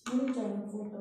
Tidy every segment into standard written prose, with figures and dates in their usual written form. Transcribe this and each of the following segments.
Photo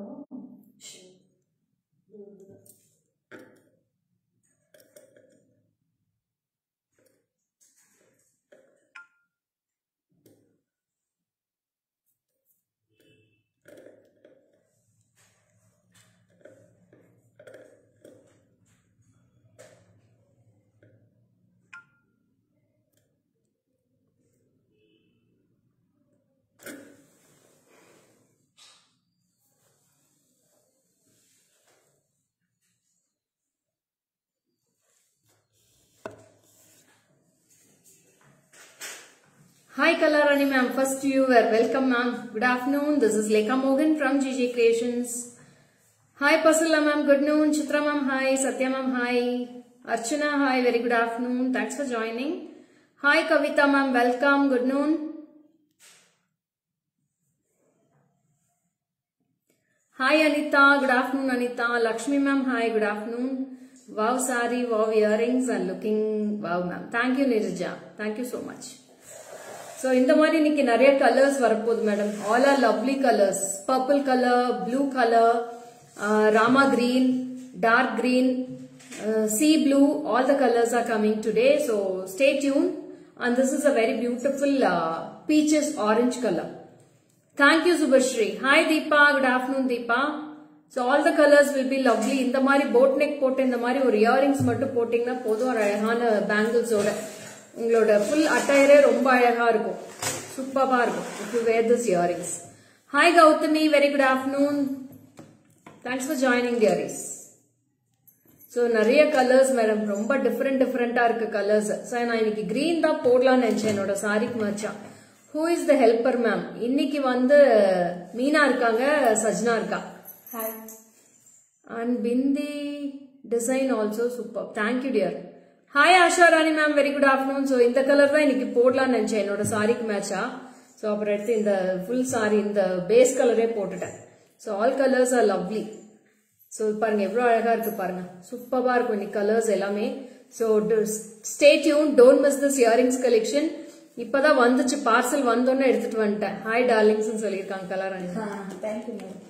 Hi Kalarani ma'am, first viewer, welcome ma'am. Good afternoon. This is Lekha Mohan from GG Creations. Hi Pasula ma'am, good noon. Chitra ma'am, hi. Satya ma'am, hi. Archana, hi. Very good afternoon. Thanks for joining. Hi Kavita ma'am, welcome. Good noon. Hi Anita, good afternoon Anita. Lakshmi ma'am, hi. Good afternoon. Wow sari, wow earrings and looking wow ma'am. Thank you Nirja. Thank you so much. So இந்த மாதிரி இன்னைக்கு நிறைய colours வரப்போகுது madam. All are lovely colours. Purple colour, blue colour, Rama green, dark green, sea blue, all the colors are coming today. So stay tuned. And this is a very beautiful peaches orange color. Thank you Subhashri. Hi Deepa, good afternoon Deepa. So all the colors will be lovely. இந்த மாதிரி boat neck போட்டு இந்த மாதிரி ஒரு earrings மட்டும் போட்டிங்கன்னா போதும், ஒரு அழகான பேங்கிள்ஸோட உங்களோட full attire ரொம்ப அழகா இருக்கும், சூப்பரா இருக்கும் if you wear this earrings. Hi Gautami, very good afternoon. Thanks for joining dearies. So நிறைய கலர்ஸ் மேடம், ரொம்ப டிஃபரெண்டா இருக்கு கலர்ஸ். சோ நான் இன்னைக்கு கிரீன் தான் போடலாம்னு நினைச்சேன் என்னோட சாரிக்கு மச்சா. Who is the helper ma'am? இன்னைக்கு வந்து மீனா இருக்காங்க, சஜ்னா இருக்கா. Hi. And Bindi design also super. Thank you dear. Hi Asha Rani ma'am, very good afternoon. So இந்த கலர் தான் இன்னைக்கு போடலாம்னு நினைச்சேன் என்னோட சாரிக்கு மேட்சா. சோ அப்புறம் எடுத்து இந்த full saree இந்த பேஸ் கலரே போட்டுட்டேன். So all colors are lovely. So பாருங்க எவ்வளவு அழகா இருக்கு பாருங்க, சூப்பரா இருக்கும் இந்த கலர்ஸ் எல்லாமே. So stay tuned, don't miss this earrings collection. இப்பதான் வந்துச்சு, பார்சல் வந்தோன்னு எடுத்துட்டு வந்துட்டேன். Hi darlings னு சொல்லிருக்காங்க Kalarani. Thank you ma'am.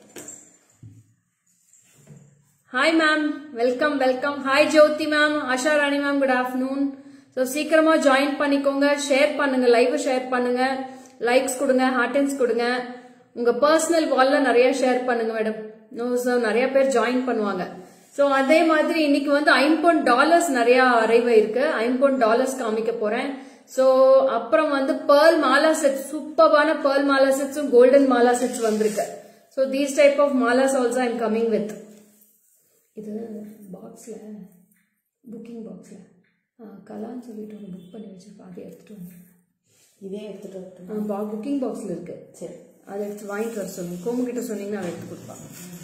Hi ma'am, welcome welcome. Hi Jyoti ma'am, Asha Rani ma'am, good afternoon. So சீக்கிரமா ஜாயின் பண்ணிக்கோங்க, ஷேர் பண்ணுங்க, லைவ் ஷேர் பண்ணுங்க, லைக்ஸ் கொடுங்க, ஹார்ட்ஸ் கொடுங்க, உங்க பர்சனல் வால்ல நிறைய ஷேர் பண்ணுங்க மேடம். நிறைய பேர் ஜாயின் பண்ணுவாங்க. சோ அதே மாதிரி இன்னைக்கு வந்து $50 நிறைய அரைவ் இருக்கு. $50 காமிக்க போறேன். சோ அப்புறம் வந்து pearl மாலா செட், சூப்பரான pearl மாலா செட்ஸும் கோல்டன் மாலா செட்ஸ் வந்திருக்கு. So these type of malas also I am coming with. இது பாக்ஸ்ல, புக்கிங் பாக்ஸ்ல கலான்னு சொல்லிட்டு ஒரு புக் பண்ணி வச்சிருக்கேன், அதை எடுத்துட்டு வந்துருக்கேன். இதே எடுத்துட்டு வரேன். புக்கிங் பாக்ஸ்ல இருக்கு. சரி, அதை எடுத்து வாங்கிட்டு வர சொல்லுங்க. கோமு கிட்ட சொன்னீங்கன்னா அதை எடுத்து கொடுப்பாங்க.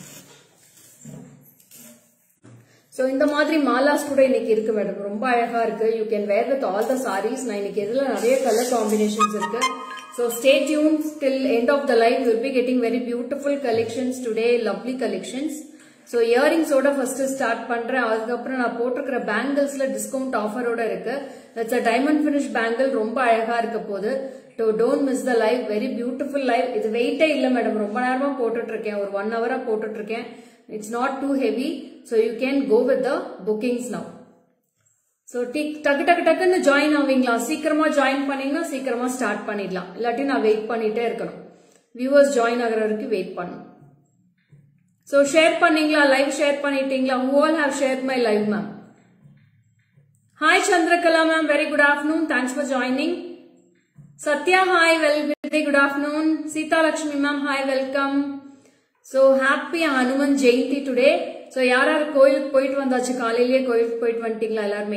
சோ இந்த மாதிரி மாலாஸ் கூட இன்னைக்கு இருக்கு மேடம், ரொம்ப அழகா இருக்கு. You can wear with all the saris. நான் இன்னைக்கு இதுல நிறைய கலர் காம்பினேஷன்ஸ் இருக்கு. So stay tuned till end of the live. We'll be getting very beautiful collections today, lovely collections. So earrings ஓட first start பண்றேன். அதுக்கப்புறம் நான் போட்டிருக்கிற பேங்கிள்ஸ்ல டிஸ்கவுண்ட் ஆஃபரோட இருக்கு. That's a diamond finish bangle, ரொம்ப அழகா இருக்க போகுது. So don't miss the live, very beautiful live. இது வெயிட்டே இல்ல மேடம், ரொம்ப நேரமா போட்டுட்டு இருக்கேன், ஒரு 1 hour போட்டுட்டு இருக்கேன். It's not too heavy, so you can go with the bookings now. So டக்குன்னு ஜாயின் ஆவீங்களா? சீக்கிரமா ஜாயின் பண்ணீங்கன்னா சீக்கிரமா ஸ்டார்ட் பண்ணிடலாம், இல்லாட்டி நான் வெயிட் பண்ணிட்டே இருக்கணும். வியூவர்ஸ் ஜாயின் ஆகிற வரைக்கும் வெயிட் பண்ணணும். So share பண்ணீங்களா? லைவ் ஷேர் பண்ணிட்டீங்களா? Who all have shared my live ma'am? Hi Chandrakala ma'am, very good afternoon. Thanks for joining. Satya, hi, very good afternoon. Sita Lakshmi ma'am, hi, welcome. So happy Hanuman Jayanti today. So யார் யார் கோயிலுக்கு போயிட்டு வந்தாச்சு? காலையிலேயே கோயிலுக்கு போயிட்டு வந்துட்டீங்களா எல்லாருமே?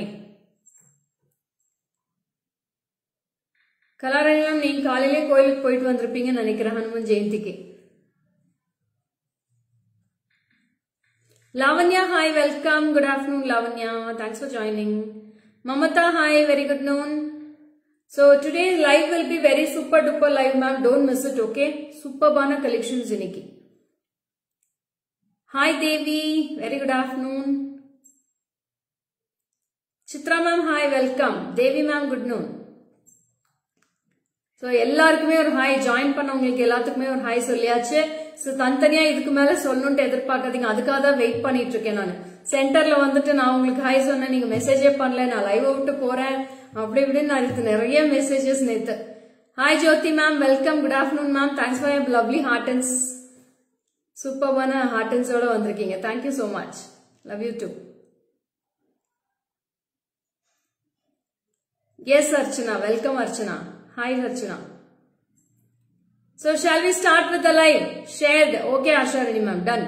கலாராணி மேம், நீங்க காலையிலேயே கோயிலுக்கு போயிட்டு வந்திருப்பீங்கன்னு நினைக்கிறேன் Hanuman ஜெயந்திக்கு. Lavanya, hi, welcome. Good afternoon, Lavanya. Thanks for joining. Mamata, hi, very good noon. So today's live will be very super duper live, ma'am. Don't miss it, okay? Super bana collections iniki. Hi, Devi. Very good afternoon. Chitra, ma'am, hi, welcome. Devi, ma'am, good noon. So எல்லாருக்குமே ஒரு hi, join பண்ணவங்களுக்கு எல்லாத்துக்குமே ஒரு hi சொல்லியாச்சு. So தனித்தனியா இதுக்கு மேல சொல்லணும்னு எதிர்பார்க்காதீங்க. அதுக்காக தான் வெயிட் பண்ணிட்டு இருக்கேன் நான். சென்டர்ல வந்துட்டு நான் உங்களுக்கு ஹாய் சொன்னேன், நீங்க மெசேஜே பண்ணல, நான் லைவ் விட்டு போறேன் அப்படி இப்படின்னு நான் நிறைய மெசேஜஸ் நேத்து. Hi Jyothi ma'am, welcome, good afternoon ma'am, thanks for your lovely ஹார்டன்ஸ். சூப்பர்வான ஹார்டன்ஸோட வந்திருக்கீங்க. Thank you so much, love you too. Yes, Archana. Welcome, Archana. Hi, Archana. So, shall we start with the live? Shared. Okay, Asharini ma'am. Done.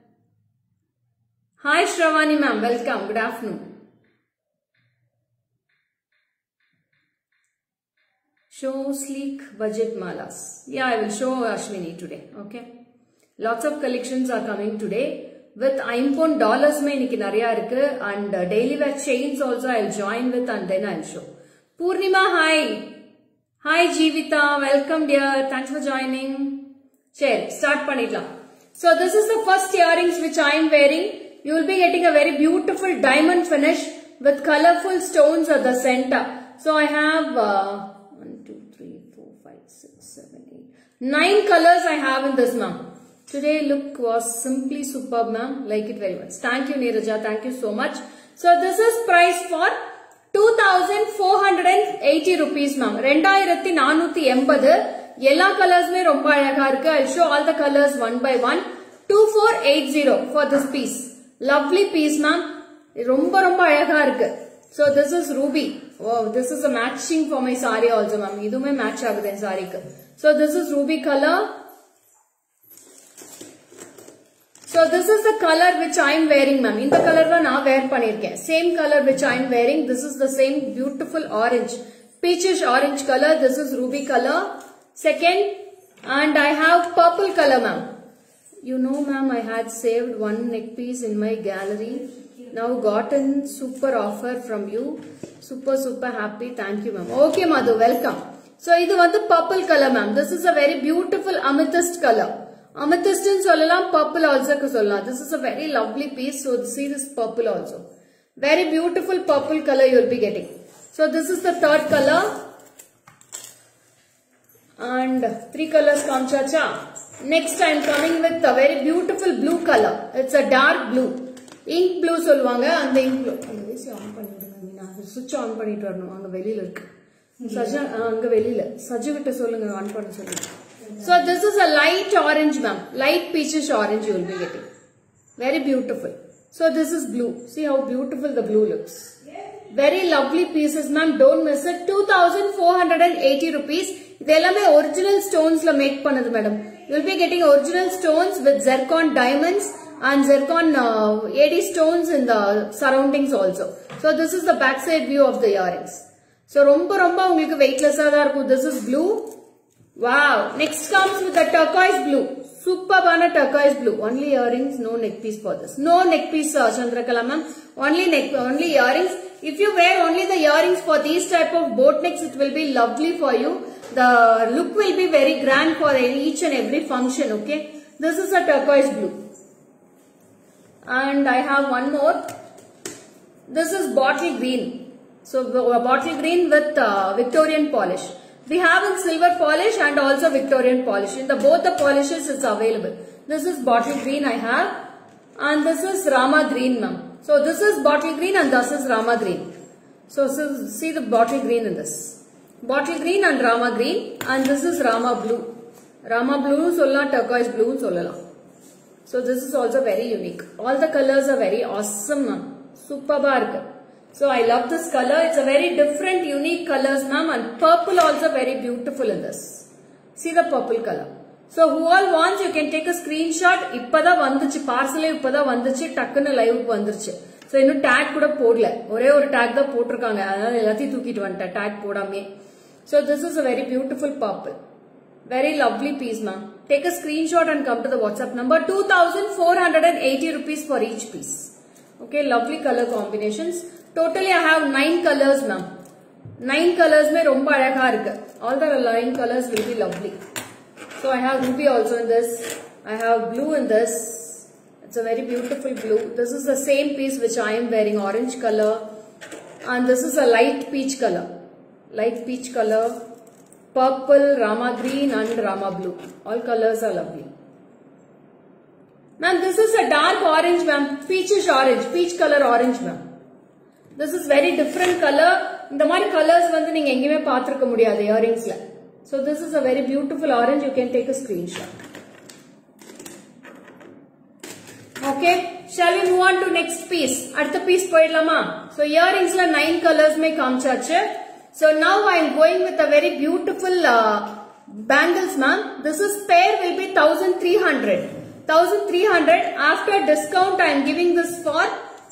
Hi, Shravani ma'am. Welcome. Good afternoon. Show sleek budget malas. Yeah, I will show Ashwini today. Okay. Lots of collections are coming today. With $IMPON dollars mein iniki nariya irukku, and daily wear chains also I will join with, and then I will show. Purnima, hi. Hi, Jeevita. Welcome, dear. Thanks for joining. Share. Start panidla. So, this is the first earrings which I am wearing. You will be getting a very beautiful diamond finish with colorful stones at the center. So, I have 1, 2, 3, 4, 5, 6, 7, 8, 9 colors I have in this, ma'am. Today, look was simply superb, ma'am. Like it very much. Thank you, Neeraja. Thank you so much. So, this is price for 2480 rupees, ma'am. 2480. எல்லா கலர்ஸ்மே ரொம்ப அழகா இருக்கு. I'll show all the colors one by one. 2480 for this piece. Lovely piece, ma'am. ரொம்ப ரொம்ப அழகா இருக்கு. So this is ruby. Wow, this is a matching for my saree also, ma'am. இதுமே match ஆகுது என் சாரிக்கு. So this is ruby color. So this is the color which I am wearing, ma'am. In the color la na wear pannirken. Same color which I am wearing. This is the same beautiful orange, peachish orange color. This is ruby color. Second, and I have purple color, ma'am. You know, ma'am, I had saved one neck piece in my gallery. Now gotten super offer from you. Super happy. Thank you, ma'am. Okay, Madhu, welcome. So idu vandu purple color, ma'am. This is a very beautiful amethyst color. Amethyst in sollalam, purple also sollalam. This is a very lovely piece. So see this purple also. Very beautiful purple color you will be getting. So this is the third color. And 3 colors kamchacha. Next I am coming with a very beautiful blue color. It's a dark blue. Ink blue solvanga, and the ink blue. Switch on பண்ணிட்டு வரணும். அங்க வெளியில இருக்கு. சஜா அங்க வெளியில. சஜு கிட்ட சொல்லுங்க on பண்ண சொல்லுங்க. So this is a light orange, ma'am. Light peachish orange you will be getting. Very beautiful. So this is blue. See how beautiful the blue looks. Very lovely pieces, ma'am. Don't miss it. 2480 rupees. Idellame original stones la make pannadu, madam. You will be getting original stones with zircon diamonds and zircon AD stones in the surroundings also. So this is the backside view of the earrings. So romba ungalku weightless ah da irukum. This is blue. Wow. Next comes with the turquoise blue. Superb turquoise blue. Only earrings, no neck piece for this. No neck piece, Chandrakala ma'am. Only earrings. If you wear only the earrings for these type of boat necks, it will be lovely for you. The look will be very grand for each and every function, okay? This is a turquoise blue. And I have one more. This is bottle green. So bottle green with Victorian polish. We have in silver polish and also Victorian polish. In both the polishes it's available. This is bottle green I have, and this is Rama green, ma'am. So this is bottle green and this is Rama green. So see the bottle green in this. Bottle green and Rama green, and this is Rama blue. Rama blue solla, turquoise blue solla. So this is also very unique. All the colors are very awesome, ma'am. Superb irukku. So I love this color. It's a very different, unique colors, ma'am, and purple also very beautiful in this. See the purple color. So who all wants, you can take a screenshot. Ippada vanduchu, parcel ippada vanduchu, takkunu live ku vanduchu. So innu tag kuda podla. Ore oru tag da potrukanga. Adha ellathiyum thookittu vanta tag podame. So this is a very beautiful purple. Very lovely piece, ma'am. Take a screenshot and come to the WhatsApp number. 2480 rupees for each piece. Okay, lovely color combinations. Totally I have 9 colors, ma'am. 9 colors mein romba alaga irukku. All the 9 colors will be lovely. So I have ruby also in this. I have blue in this. It's a very beautiful blue. This is the same piece which I am wearing, orange color. And this is a light peach color. Light peach color. Purple, Rama green and Rama blue. All colors are lovely. Ma'am, this is a dark orange, ma'am. Peachish orange, peach color orange, ma'am. This is very different color. இந்த மாதிரி colors வந்து நீங்க எங்கயுமே பார்த்திருக்க முடியாது earringsல. So this is a very beautiful orange. You can take a screenshot. Okay, shall we move on to next piece? அடுத்த piece போயிடலாமா? So earringsல 9 colors May காமிச்சாச்சு. So now I am going with a very beautiful bangles, ma'am. This is pair will be 1300. 1300 after discount I am giving this for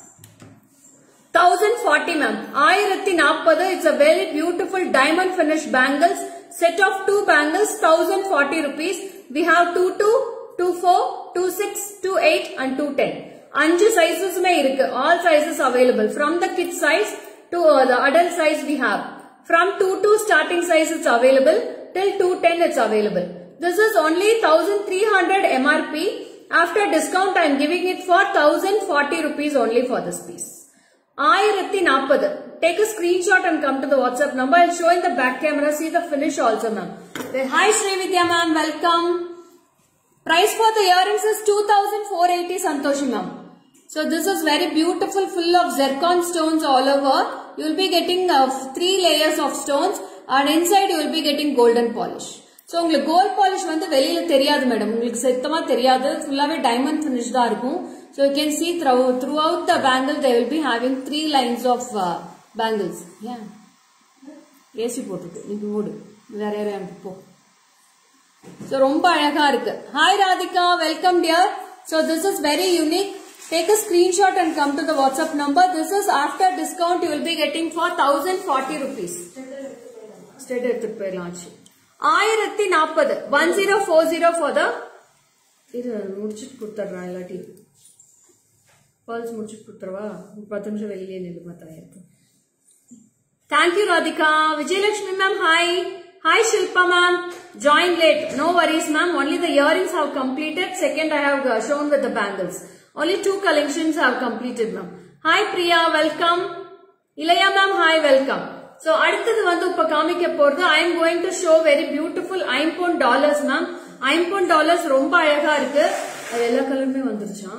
1040, ma'am. 1040. It's a very beautiful diamond finish bangles. Set of 2 bangles, 1040 rupees. We have 22, 24, 26, 28 and 210. 5 sizes mein irukku. All sizes available. From the kid size to the adult size we have. From 22 starting size it's available till 210 it's available. This is only 1300 MRP. After discount I am giving it for 1040 rupees only for this piece. 1040. Take a screenshot and come to the WhatsApp number. I'll show in the back camera. See the finish also, ma'am. Hi Srividya ma'am, welcome. Price for the earrings is 2480, Santoshi ma'am. So this is very beautiful, full of zircon stones all over. You will be getting 3 layers of stones and inside you will be getting golden polish. So உங்களுக்கு gold polish வந்து வெளியில தெரியாது madam, உங்களுக்கு சுத்தமா தெரியாது, ஃபுல்லாவே diamond finish தான் இருக்கும். So you can see throughout the bangle they will be having 3 lines of bangles. Yeah. AC போட்டுட்டு நீ போடு, வேற யாரையும் போ. So ரொம்ப அழகா இருக்கு. Hi Radhika, welcome dear. So this is very unique. Take a screenshot and come to the WhatsApp number. This is after discount you will be getting for 1040 rupees. Straight எடுத்துட்டு போயிடலாம். 1040. 1040 for the. இது முடிச்சிட்டு கொடுத்துறேன் இல்லாட்டி. Pulse முடிச்சிட்டு கொடுத்துறவா? 10 நிமிஷம் வெளியே நில்லு மத்தாயிருக்கு. Thank you Radhika. Vijayalakshmi ma'am, hi. Hi Shilpa ma'am. Join late. No worries ma'am. Only the earrings have completed. Second I have shown with the bangles. Only 2 collections have completed ma'am. Hi Priya, welcome. Ilaya ma'am, hi, welcome. So அடுத்தது வந்து இப்ப காமிக்க போறது I am going to show very beautiful iron dollars ma'am. iron dollars ரொம்ப அழகா இருக்கு. அது எல்லா கலருமே வந்துருச்சா?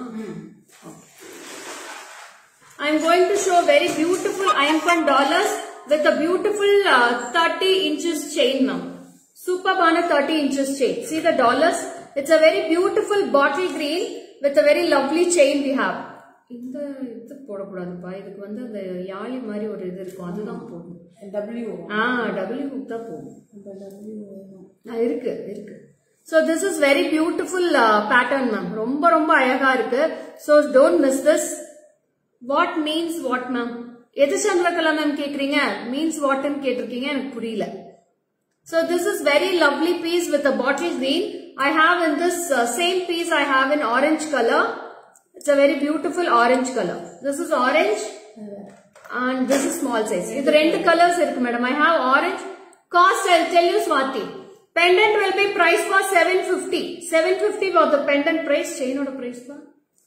I am going to show very beautiful iron dollars with a beautiful 30 inches chain ma'am. Superbana 30 inches chain. See the dollars? It's a very beautiful bottle green with a very lovely chain we have. இந்த இது போடக்கூடாதுப்பா, இதுக்கு வந்து அந்த யாழி மாதிரி ஒரு இது இருக்கும், அதுதான் போடும். W தான் போடும். இருக்கு இருக்கு. So this is very beautiful pattern ma'am. ரொம்ப ரொம்ப அழகா இருக்கு. So don't miss this. What means what ma'am? எது சந்திரகலா ma'am கேக்குறீங்க? Means what ன்னு கேட்டிருக்கீங்க, எனக்கு புரியல. So this is very lovely piece with a bottle green. I have in this same piece I have in orange color. It's a very beautiful orange color. This is orange and this is small size. This two colors irukku madam. I have orange. Cost I'll tell you Swati. Pendant will be priced for 750. 750 for the pendant price. Chain oda price ba?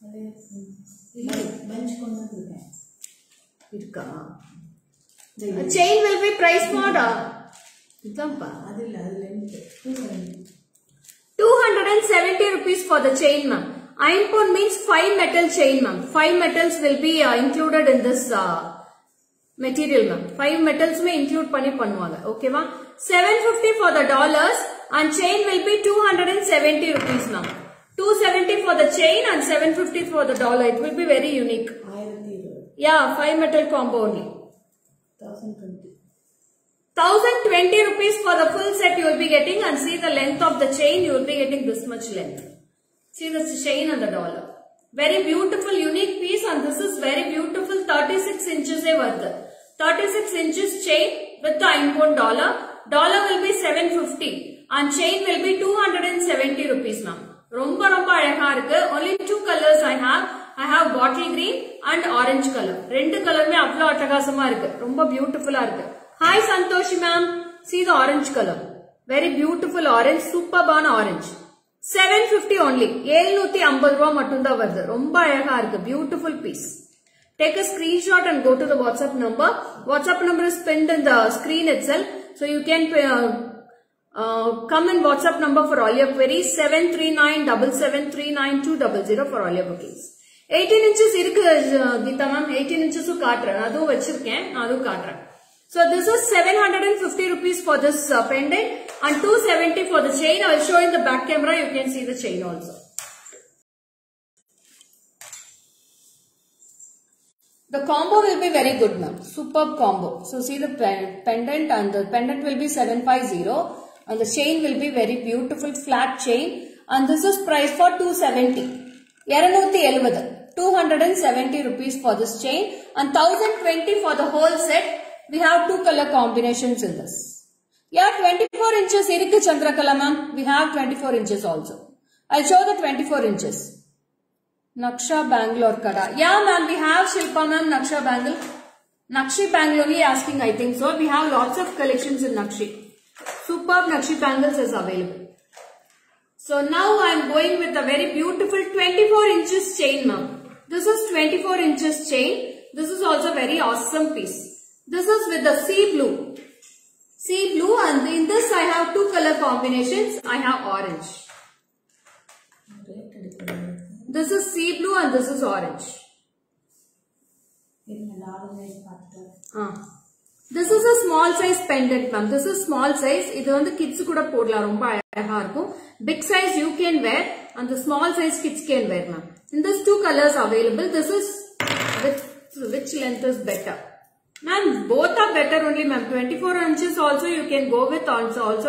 Bench kondu irukka. Chain will be priced for idampa adilla length 270 rupees for the chain ma'am. Iron pond means 5 metal chain ma'am. 5 metals will be included in this material ma'am. 5 metals may include பண்ணுவாங்க. Okay ma? 750 for the dollars and chain will be 270 rupees ma'am. 270 for the chain and 750 for the dollar. It will be very unique. Yeah, 5 metal combo only. 1020 rupees for the full set you will be getting, and see the length of the chain, you will be getting this much length. See the chain and the dollar. Very beautiful unique piece, and this is very beautiful 36 inches worth. 36 inches chain with the iron dollar. Dollar will be 750 and chain will be 270 rupees ma'am. Romba romba அழகா இருக்கு. Only 2 colors I have. I have bottle green and orange color. ரெண்டு கலருமே அவ்வளவு அட்டகாசமா இருக்கு. ரொம்ப பியூட்டிஃபுல்லா இருக்கு. Hi Santoshi ma'am. See the orange color. Very beautiful orange. Superbana orange. 750 only. 750 ரூபாய் மட்டும் தான் வருது. ரொம்ப அழகா இருக்கு. Beautiful piece. Take a screenshot and go to the WhatsApp number. WhatsApp number is pinned in the screen itself. So you can Come in WhatsApp number for all your queries 73977392000 for all your bookings. 18 inches irukku Geeta ma'am, 18 inches kaatren adu vechiruken adu kaatren. So this is 750 rupees for this pendant and 270 for the chain. I will show in the back camera, you can see the chain also. The combo will be very good ma'am, superb combo. So see the pendant, and the pendant will be 750 and the chain will be very beautiful flat chain, and this is priced for 270. 270 rupees for this chain and 1020 for the whole set. We have two color combinations in this. Yeah, 24 inches irukku Chandrakala ma'am. We have 24 inches also. I'll show the 24 inches. Naksha Bangalore Kada. Yeah ma'am, we have Shilpa ma'am, Naksha Bangle. Nakshi Bangle only asking, I think so. We have lots of collections in Nakshi. Superb Nakshi bangles is available. So now I am going with a very beautiful 24 inches chain ma'am. This is 24 inches chain. This is also very awesome piece. This is with the sea blue. Sea blue, and in this I have two color combinations. I have orange. This is sea blue and this is orange. This is a small size pendant ma'am. This is small size. Idu vandu kids kuda podala romba alaga irukum. Big size you can wear and the small size kids can wear ma'am. In this two colors available. This is with which length is better? Ma'am, both are better only ma'am. 24 inches also you can go with, also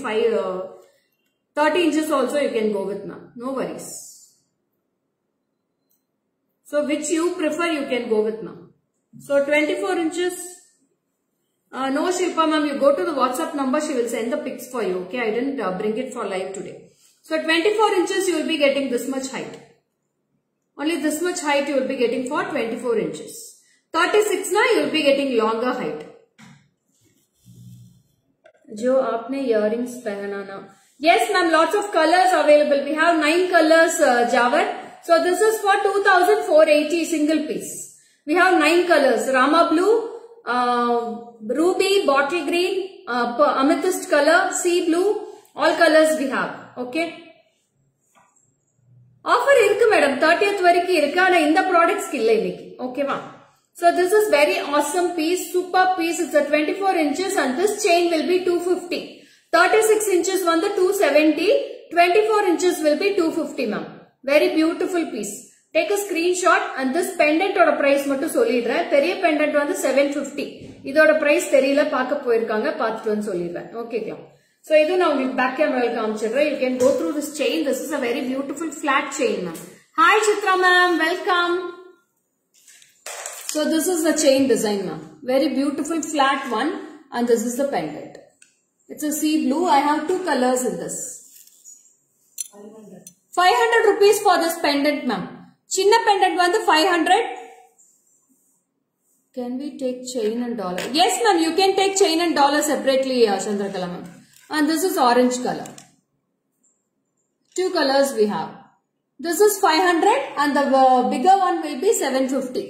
30 inches also you can go with ma'am. No worries. So which you prefer you can go with ma'am. So 24 inches. No Shilpa ma'am, you go to the WhatsApp number, she will send the pics for you. Okay, I didn't bring it for live today. So 24 inches you will be getting this much height. Only this much height you will be getting for 24 inches. 36 na you will be getting longer height. Jo aapne earrings pehana na. Yes ma'am, lots of colors available. We have 9 colors Jawar. So this is for 2480 single piece. We have 9 colors. Rama blue, ruby, bottle green, amethyst color, sea blue, all colors we have. Okay. Offer irukku madam, 30th variki irukku, ana inda products ki illa iniki. Okay va. So this is very awesome piece, super piece. It's a 24 inches and this chain will be 250. 36 inches on the 270, 24 inches will be 250 ma'am. Very beautiful piece. Take a screenshot and this pendant oda price mattu sollidren. Periya pendant vandu 750. Idoda price theriyala paaka poirukanga, paathu vandu sollidren. Okay kya. So idu na ungalku back camera la kaamichidren. You can go through this chain. This is a very beautiful flat chain ma'am. Hi Chitra ma'am, welcome. So this is the chain design ma'am. Very beautiful flat one, and this is the pendant. It's a sea blue. I have two colors in this. 500 rupees for this pendant ma'am. Chinna pendant one the 500. Can we take chain and dollar? Yes ma'am, you can take chain and dollar separately Chandrakala ma'am. And this is orange color. Two colors we have. This is 500 and the bigger one will be 750.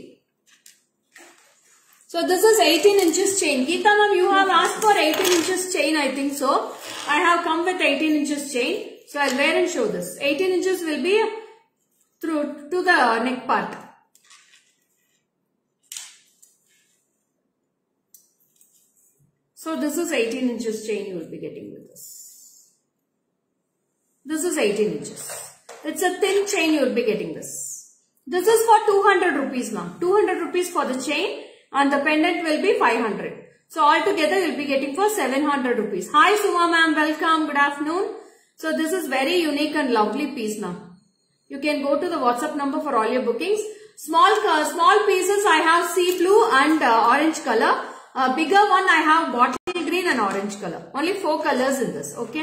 So this is 18 inches chain. Geeta ma'am, you have asked for 18 inches chain, I think so. I have come with 18 inches chain. So I'll wear and show this. 18 inches will be through to the neck part. So this is 18 inches chain you will be getting with this. This is 18 inches. It's a thin chain you will be getting this. This is for 200 rupees ma'am. 200 rupees for the chain. And the pendant will be 500. So altogether you will be getting for 700 rupees. Hi Suma ma'am, welcome, good afternoon. So this is very unique and lovely piece ma'am. You can go to the WhatsApp number for all your bookings. Small pieces I have sea blue and orange color. Bigger one I have bottle green and orange color. Only 4 colors in this, okay.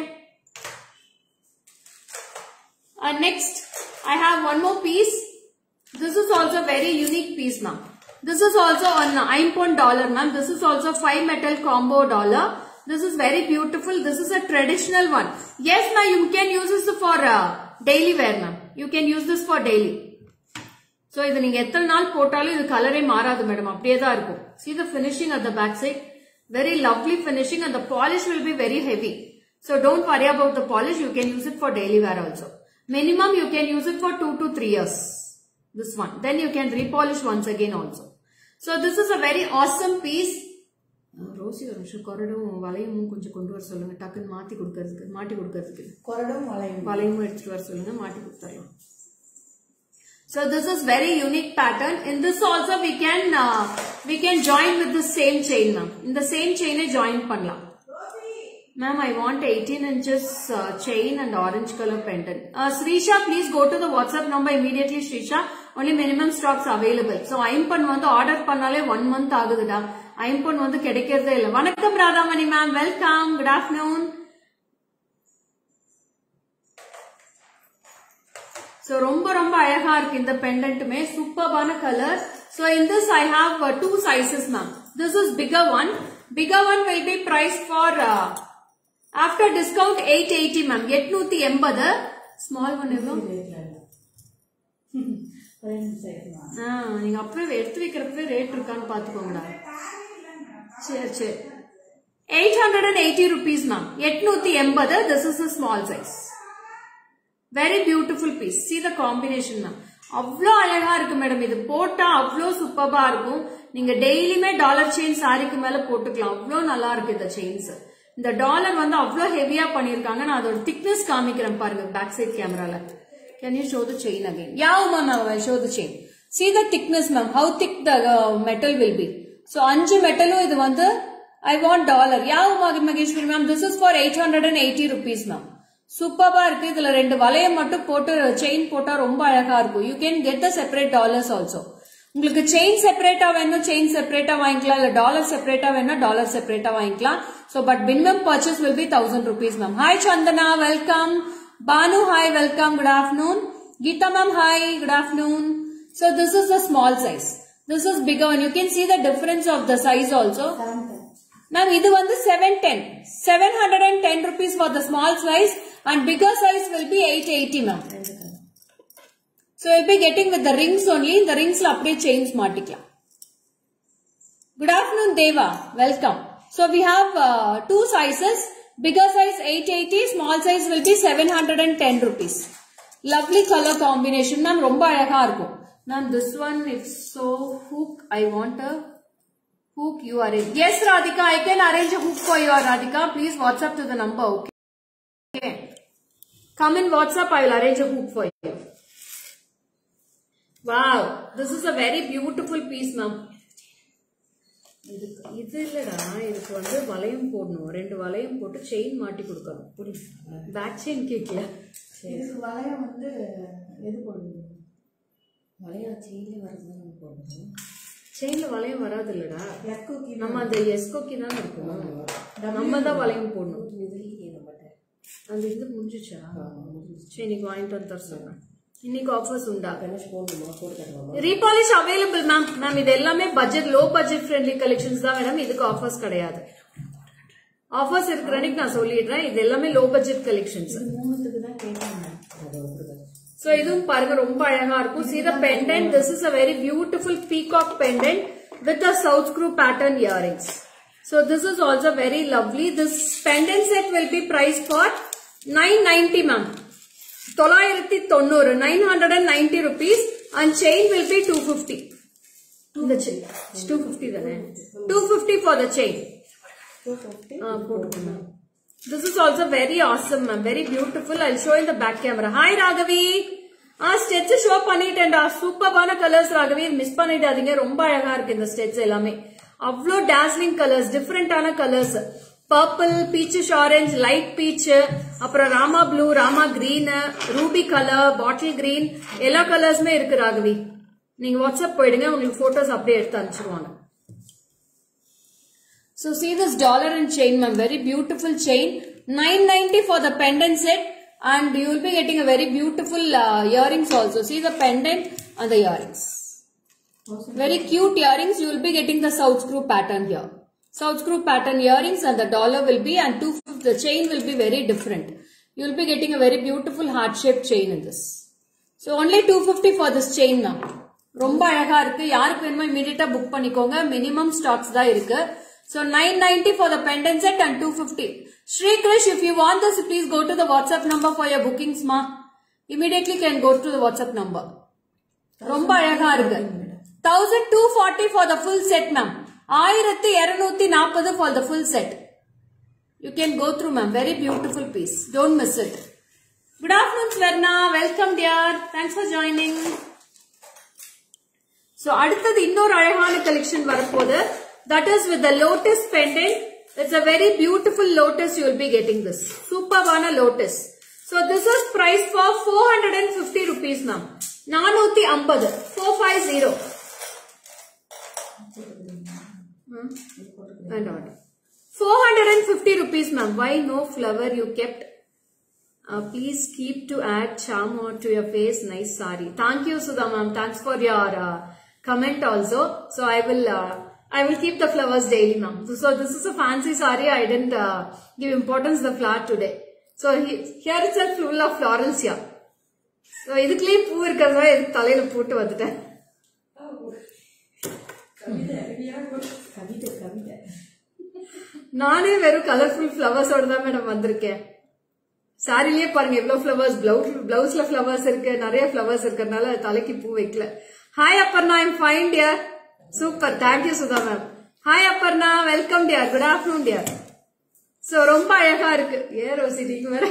Next I have one more piece. This is also very unique piece ma'am. This is also on $9 ma'am. This is also 5 metal combo dollar. This is very beautiful. This is a traditional one. Yes ma'am, you can use this for daily wear ma'am. You can use this for daily. So idu neenga ethal naal pottalu idu color e maaradu madam, apdiye da irukum. See the finishing at the back side, very lovely finishing, and the polish will be very heavy. So don't worry about the polish. You can use it for daily wear also. Minimum you can use it for 2 to 3 years. This one. Then you can repolish once again also. So this is a very awesome piece. Rosie ஒரு நிமிஷம் கொரடும் வளையமும் கொஞ்சம் கொண்டு வர சொல்லுங்க. டக்குன்னு மாத்தி கொடுக்கிறதுக்கு. கொரடும் வளையமும் எடுத்துட்டு வர சொல்லுங்க. மாட்டி கொடுத்துறலாம். So this is very unique pattern. In this also we can join with the same chain, ma'am. In the same chain join பண்ணலாம். Ma'am, I want 18 inches chain and orange color pendant. Srisha, please go to the WhatsApp number immediately, Srisha. Only minimum stocks available. So, Impan வந்து order பண்ணாலே 1 month ஆகுதுடா. Impan வந்து கிடைக்கிறதே இல்ல. வணக்கம் Radhamani ma'am, welcome. Good afternoon. So, ரொம்ப அழகா இருக்கு இந்த pendantமே. Superbana color. So, in this I have 2 sizes, ma'am. This is bigger one. Bigger one will be priced for after discount 880, ma'am. 880. Small one எவ்வளோ? நீங்க அப்பவே எடுத்து வைக்கிறப்பவே ரேட் இருக்கான்னு பாத்துக்கோங்கடா. சரி 880 rupees, ma'am. 880. This is a small size. Very beautiful piece. See the combination, ma'am. அவ்வளோ அழகா இருக்கு madam. இது போட்டா அவ்வளோ சூப்பரா இருக்கும். நீங்க டெய்லியுமே டாலர் செயின் சாரிக்கு மேல போட்டுக்கலாம். அவ்வளோ நல்லா இருக்கு இந்த செயின்ஸ். இந்த டாலர் வந்து அவ்வளோ ஹெவியா பண்ணிருக்காங்க. நான் அதோட திக்னஸ் காமிக்கிறேன் பாருங்க பேக் சைட் கேமரால. Can you show the chain again? Yeah, ma'am, I will show the chain. See the thickness, ma'am. How thick the metal will be. So, 5 metalum idu vandu I want dollar. Yeah, Mageshwari ma'am. This is for 880 rupees, ma'am. Superba irukku. Idhula rendu valayam mattum potu chain pota romba alaga irukku. You can get the separate dollars also. உங்களுக்கு chain செப்பரேட்டா வேணும் chain செப்பரேட்டா வாங்கிக்கலாம் இல்ல dollar செப்பரேட்டா வேணும் dollar செப்பரேட்டா வாங்கிக்கலாம். So but minimum purchase will be 1000 rupees, ma'am. Hi Chandana, welcome. Banu, hi, welcome. Good afternoon. Geeta ma'am, hi, good afternoon. So this is the small size. This is bigger one. You can see the difference of the size also. Ma'am, idu vandu 710. 710 rupees for the small size and bigger size will be 880, ma'am. So you'll be getting with the rings only. The rings la appadiye chains maatikkalam. Good afternoon Deva, welcome. So we have 2 sizes. Bigger size 880, small size will be 710 rupees. Lovely color combination, ma'am. Romba alaga irukum. Ma'am, this one if so hook, I want a hook you arrange. Yes Radhika, I can arrange a hook for you Radhika. Please WhatsApp to the number, okay? Come in WhatsApp, I will arrange a hook for you. Wow, this is a very beautiful piece, ma'am. இது இல்லடா, இதுக்கு வந்து வளையம் போடணும். 2 வளையம் போட்டு chain மாட்டி கொடுக்கணும். பேக் செயின் கேக்கல. இதுக்கு வளையம் வந்து எது போடணும்? வளையம் செயின்ல வரது தான் போடணும். செயின்ல வளையம் வராது இல்லடா. நம்ம அந்த எஸ்கோக்கி தான் இருக்கும். நம்ம தான் வளையம் போடணும். இதுலயே நம்மட்ட அந்த இது முடிஞ்சுச்சா? சரி, நீங்க வாங்கிட்டு வந்து தர சொல்றேன். இன்னைக்கு ஆஃபர்ஸ் உண்டா? Repolish available ma'am. மேம் இது எல்லாமே budget low budget friendly collections தான் மேடம். இதுக்கு ஆஃபர்ஸ் கிடையாது. ஆஃபர்ஸ் இருக்கிற அன்னைக்கு நான் சொல்லிடுறேன். இது எல்லாமே லோ பட்ஜெட் கலெக்ஷன்ஸ். சோ இதுவும் பாருங்க ரொம்ப அழகா இருக்கும். See the pendant. This is a very beautiful peacock pendant with a south screw pattern earrings. So this is also very lovely. This pendant set will be priced for 990, ma'am. 990, 990 rupees and chain will be 250. The chain 250 then. 250 for the chain. 250. This is also very awesome, ma'am. Very beautiful. I'll show in the back camera. Hi Raghavi. Stitch show பண்ணிட்டேன்டா. சூப்பரான colours Raghavi. Miss பண்ணிடாதீங்க. ரொம்ப அழகா இருக்கு இந்த ஸ்டெட்ச் எல்லாமே. அவ்ளோ dazzling colours, டிஃபரெண்டான colours. Purple, peachish orange, light peach, அப்புறம் Rama blue, Rama green, ruby colour, bottle green, எல்லா கலர்ஸுமே இருக்கு ராகவி. நீங்க வாட்ஸ்அப் போயிடுங்க, உங்களுக்கு போட்டோஸ் அப்படியே எடுத்து அனுப்பிச்சிருவாங்க. So see this dollar and chain, ma'am. Very beautiful chain. 990 for the pendant set, and you will be getting a very beautiful earrings also. See the pendant and the earrings. Very cute earrings. You will be getting the south screw pattern here. South screw pattern earrings and the dollar will be, and the chain will be very different. You will be getting a very beautiful heart shaped chain in this. So only 250 for this chain now. ரொம்ப அழகா இருக்கு. யாருக்கு வேணுமோ இமிடியேட்டா book பண்ணிக்கோங்க. Minimum stocks தான் இருக்கு. So 990 for the pendant set and 250. Shri Krish, if you want this, please go to the WhatsApp number for your bookings, ma. Immediately can go to the WhatsApp number. ரொம்ப அழகா இருக்கு. 1240 for the full set, ma'am. 1240 for the full set. You can go through, ma'am. Very beautiful piece. Don't miss it. Good afternoon, Swarna. Welcome, dear. Thanks for joining. So, அடுத்தது இன்னொரு அழகான collection வரப்போகுது. That is with the lotus pendant. It's a very beautiful lotus. You will be getting this. Superbana lotus. So, this is priced for 450 rupees, ma'am. 450. 450. And order. 450 rupees, ma'am. Why no flower you kept? Please keep to add charm to your face. Nice sari. Thank you, Sudha, ma'am. Thanks for your comment also. So I will keep the flowers daily, ma'am. So this is a fancy sari. I didn't give importance to the flower today. So here itself full of florals here. So idukle poo irukadha edu thalaila potu vanditen. Kavita. நானே வெறும் colourful ஃப்ளவர்ஸோட தான் madam வந்திருக்கேன். சாரிலேயே பாருங்க எவ்வளவு flowers, பிளவுஸ்ல flowers இருக்கு, நிறைய flowers இருக்கறனால தலைக்கு பூ வைக்கல. Hi Aparna, I'm fine dear. Super, thank you Sudha ma'am. Hi Aparna, welcome dear. Good afternoon dear. So ரொம்ப அழகா இருக்கு. ரோசி நீங்க வேற.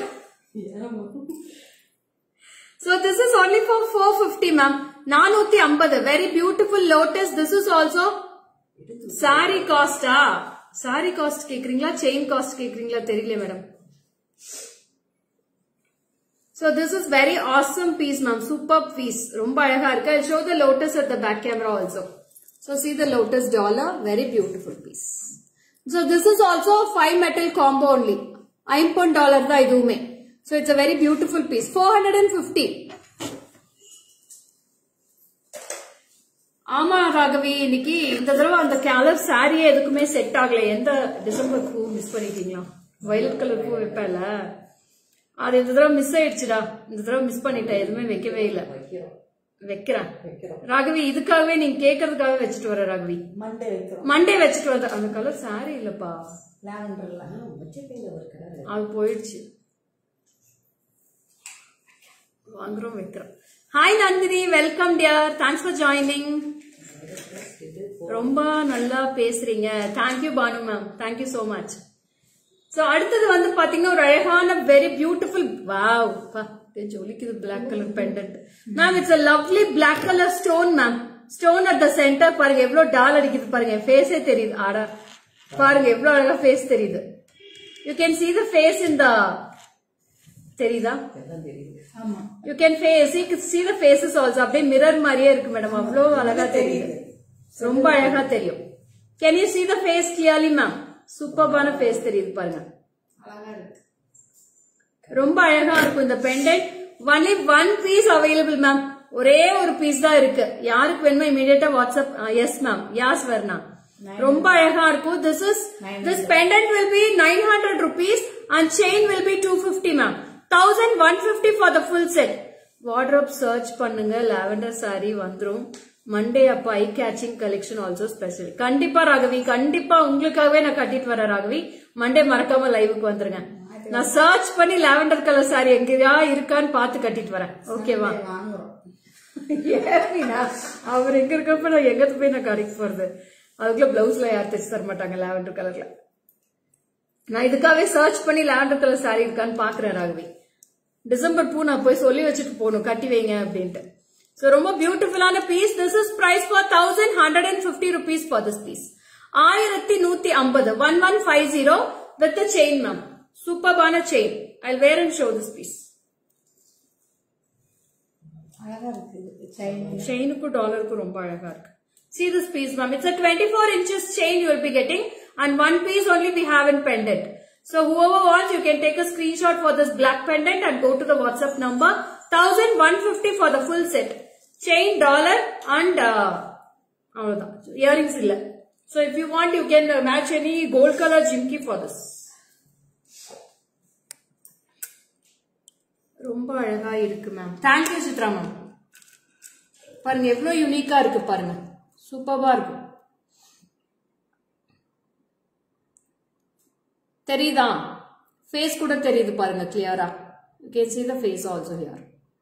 So this is only for 450 ma'am. 450. Very beautiful lotus. This is also saree cost. Saree cost கேக்குறீங்களா, chain cost கேக்குறீங்களா தெரியல madam. So this is very awesome piece ma'am. Superb piece. ரொம்ப அழகா இருக்கு. I'll show the lotus at the back camera also. So see the lotus dollar. Very beautiful piece. So this is also 5 metal combo only. $5 தான் இதுவுமே. So it's a very beautiful piece. 450. ஆமா ராகவி, இன்னைக்கு இந்த தடவை அந்த கலர் சாரியே எதுக்குமே set ஆகல. எந்த டிசம்பர் பூ மிஸ் பண்ணிட்டீங்களா? வயலட் கலர் பூ வைப்பேல, அது இந்த தடவை மிஸ் ஆயிடுச்சுடா. இந்த தடவை மிஸ் பண்ணிட்டேன், எதுவுமே வைக்கவே இல்ல. வைக்கிறேன் ராகவி, இதுக்காகவே நீங்க கேட்கறதுக்காக வச்சுட்டு வர ராகவி. மண்டே வச்சுட்டு வர. அந்த கலர் சாரி இல்லப்பா, அது போயிடுச்சு. வாங்குறோம், வைக்கிறோம். Hi Nandini, welcome dear. Thanks for joining. ரொம்ப நல்லா பேசுறீங்க. Thank you Banu ma'am, thank you so much. So அடுத்தது வந்து பாத்தீங்கன்னா ஒரு அழகான வெரி பியூட்டிஃபுல், வாவ் ஜொலிக்குது, black colour pendant ma'am. It's a lovely black color stone ma'am. Stone at the centre பாருங்க, எவ்வளவு டால் அடிக்குது பாருங்க. ஃபேஸே தெரியுது. ஆடா பாருங்க எவ்வளவு அழகா ஃபேஸ் தெரியுது. You can see the face in the, தெரியுதா? You can see the faces also. அப்படியே மிரர் மாதிரியே இருக்கு மேடம். அவ்வளவு அழகா தெரியுது, ரொம்ப அழகா தெரியும். Can you see the face clearly ma'am? சூப்பர்பான ஃபேஸ் தெரியுது பாருங்க, ரொம்ப அழகா இருக்கும் இந்த pendant. only one piece available ma'am. ஒரே ஒரு பீஸ் தான் இருக்கு. யாருக்கு வேணுமோ இமிடியேட்டா WhatsApp. Yes ma'am, yes Varna. ரொம்ப அழகா இருக்கும். this pendant will be 900 rupees and chain will be 250 ma'am. 1150 for the full set. Wardrobe search பண்ணுங்க, லாவெண்டர் சாரி வந்துரும். மண்டே அப்ப eye catching collection also special. கண்டிப்பா ராகவி, கண்டிப்பா உங்களுக்காகவே நான் கட்டிட்டு வரேன் ராகவி. மண்டே மறக்காம லைவுக்கு வந்துருங்க. நான் சர்ச் பண்ணி லாவெண்டர் கலர் சாரி எங்கயா இருக்கான்னு பார்த்து கட்டிட்டு வரேன். ஓகேவா? அவர் எங்க இருக்கப்ப நான் எங்க போய் நான் கடைக்கு போறது? அதுக்குள்ள பிளவுஸ்ல யார் தைச்சு தர மாட்டாங்க லாவெண்டர் கலர்ல. நான் இதுக்காகவே சர்ச் பண்ணி லாவெண்டர் கலர் சாரி இருக்கான்னு பாக்குறேன் ராகவி. டிசம்பர் பூ நான் போய் சொல்லி வச்சுட்டு போகணும், கட்டி வைங்க அப்படின்ட்டு. So ரொம்ப பியூட்டிஃபுல்லான piece. This is price for 1150 rupees for this piece. 1150 1150 with the chain ma'am. Superbana chain. I'll wear and show this piece. அழகா இருக்கு chain. Chainக்கு டாலருக்கு ரொம்ப அழகா இருக்கு. See this piece ma'am. It's a 24 inches chain you will be getting and one piece only we have in pendant. So whoever wants, you can take a screenshot for this black pendant and go to the WhatsApp number. 1150 for the full set. Chain dollar and earrings illa. So if you want, you can match any gold color jimki for this. ரொம்ப அழகா இருக்கு மேம். Thank you Chitra ma'am. பாருங்க எவ்வளவு யூனிக்கா இருக்கு பாருங்க, சூப்பரா இருக்கு. தெரியுதா? ஃபேஸ் கூட தெரியுது பாருங்க கிளியரா. You can see the face also here.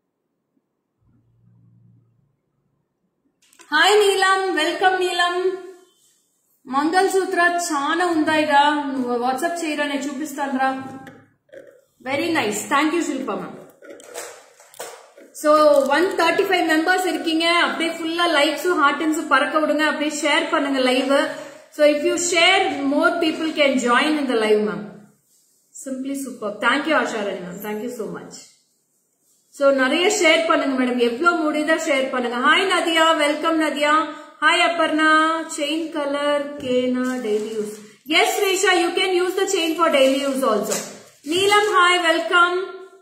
Hi Neelam, welcome Neelam. Mangal Sutra chana undaiga. WhatsApp cheyirane chupistandra. Very nice. Thank you Shilpa ma'am. So 135 members irkeenga. Apdiye fulla likes heartins parakka vidunga. Apdiye share pannunga live. So if you share, more people can join in the live ma'am. Simply superb. Thank you Asharani ma'am. Thank you so much. So நிறைய share பண்ணுங்க madam, எவ்வளவு முடியுதா share பண்ணுங்க. Hi Nadiya, welcome Nadiya. Hi Aparna. Chain colour கேனா daily use. Yes Resha, you can use the chain for daily use also. Neelam hi, welcome.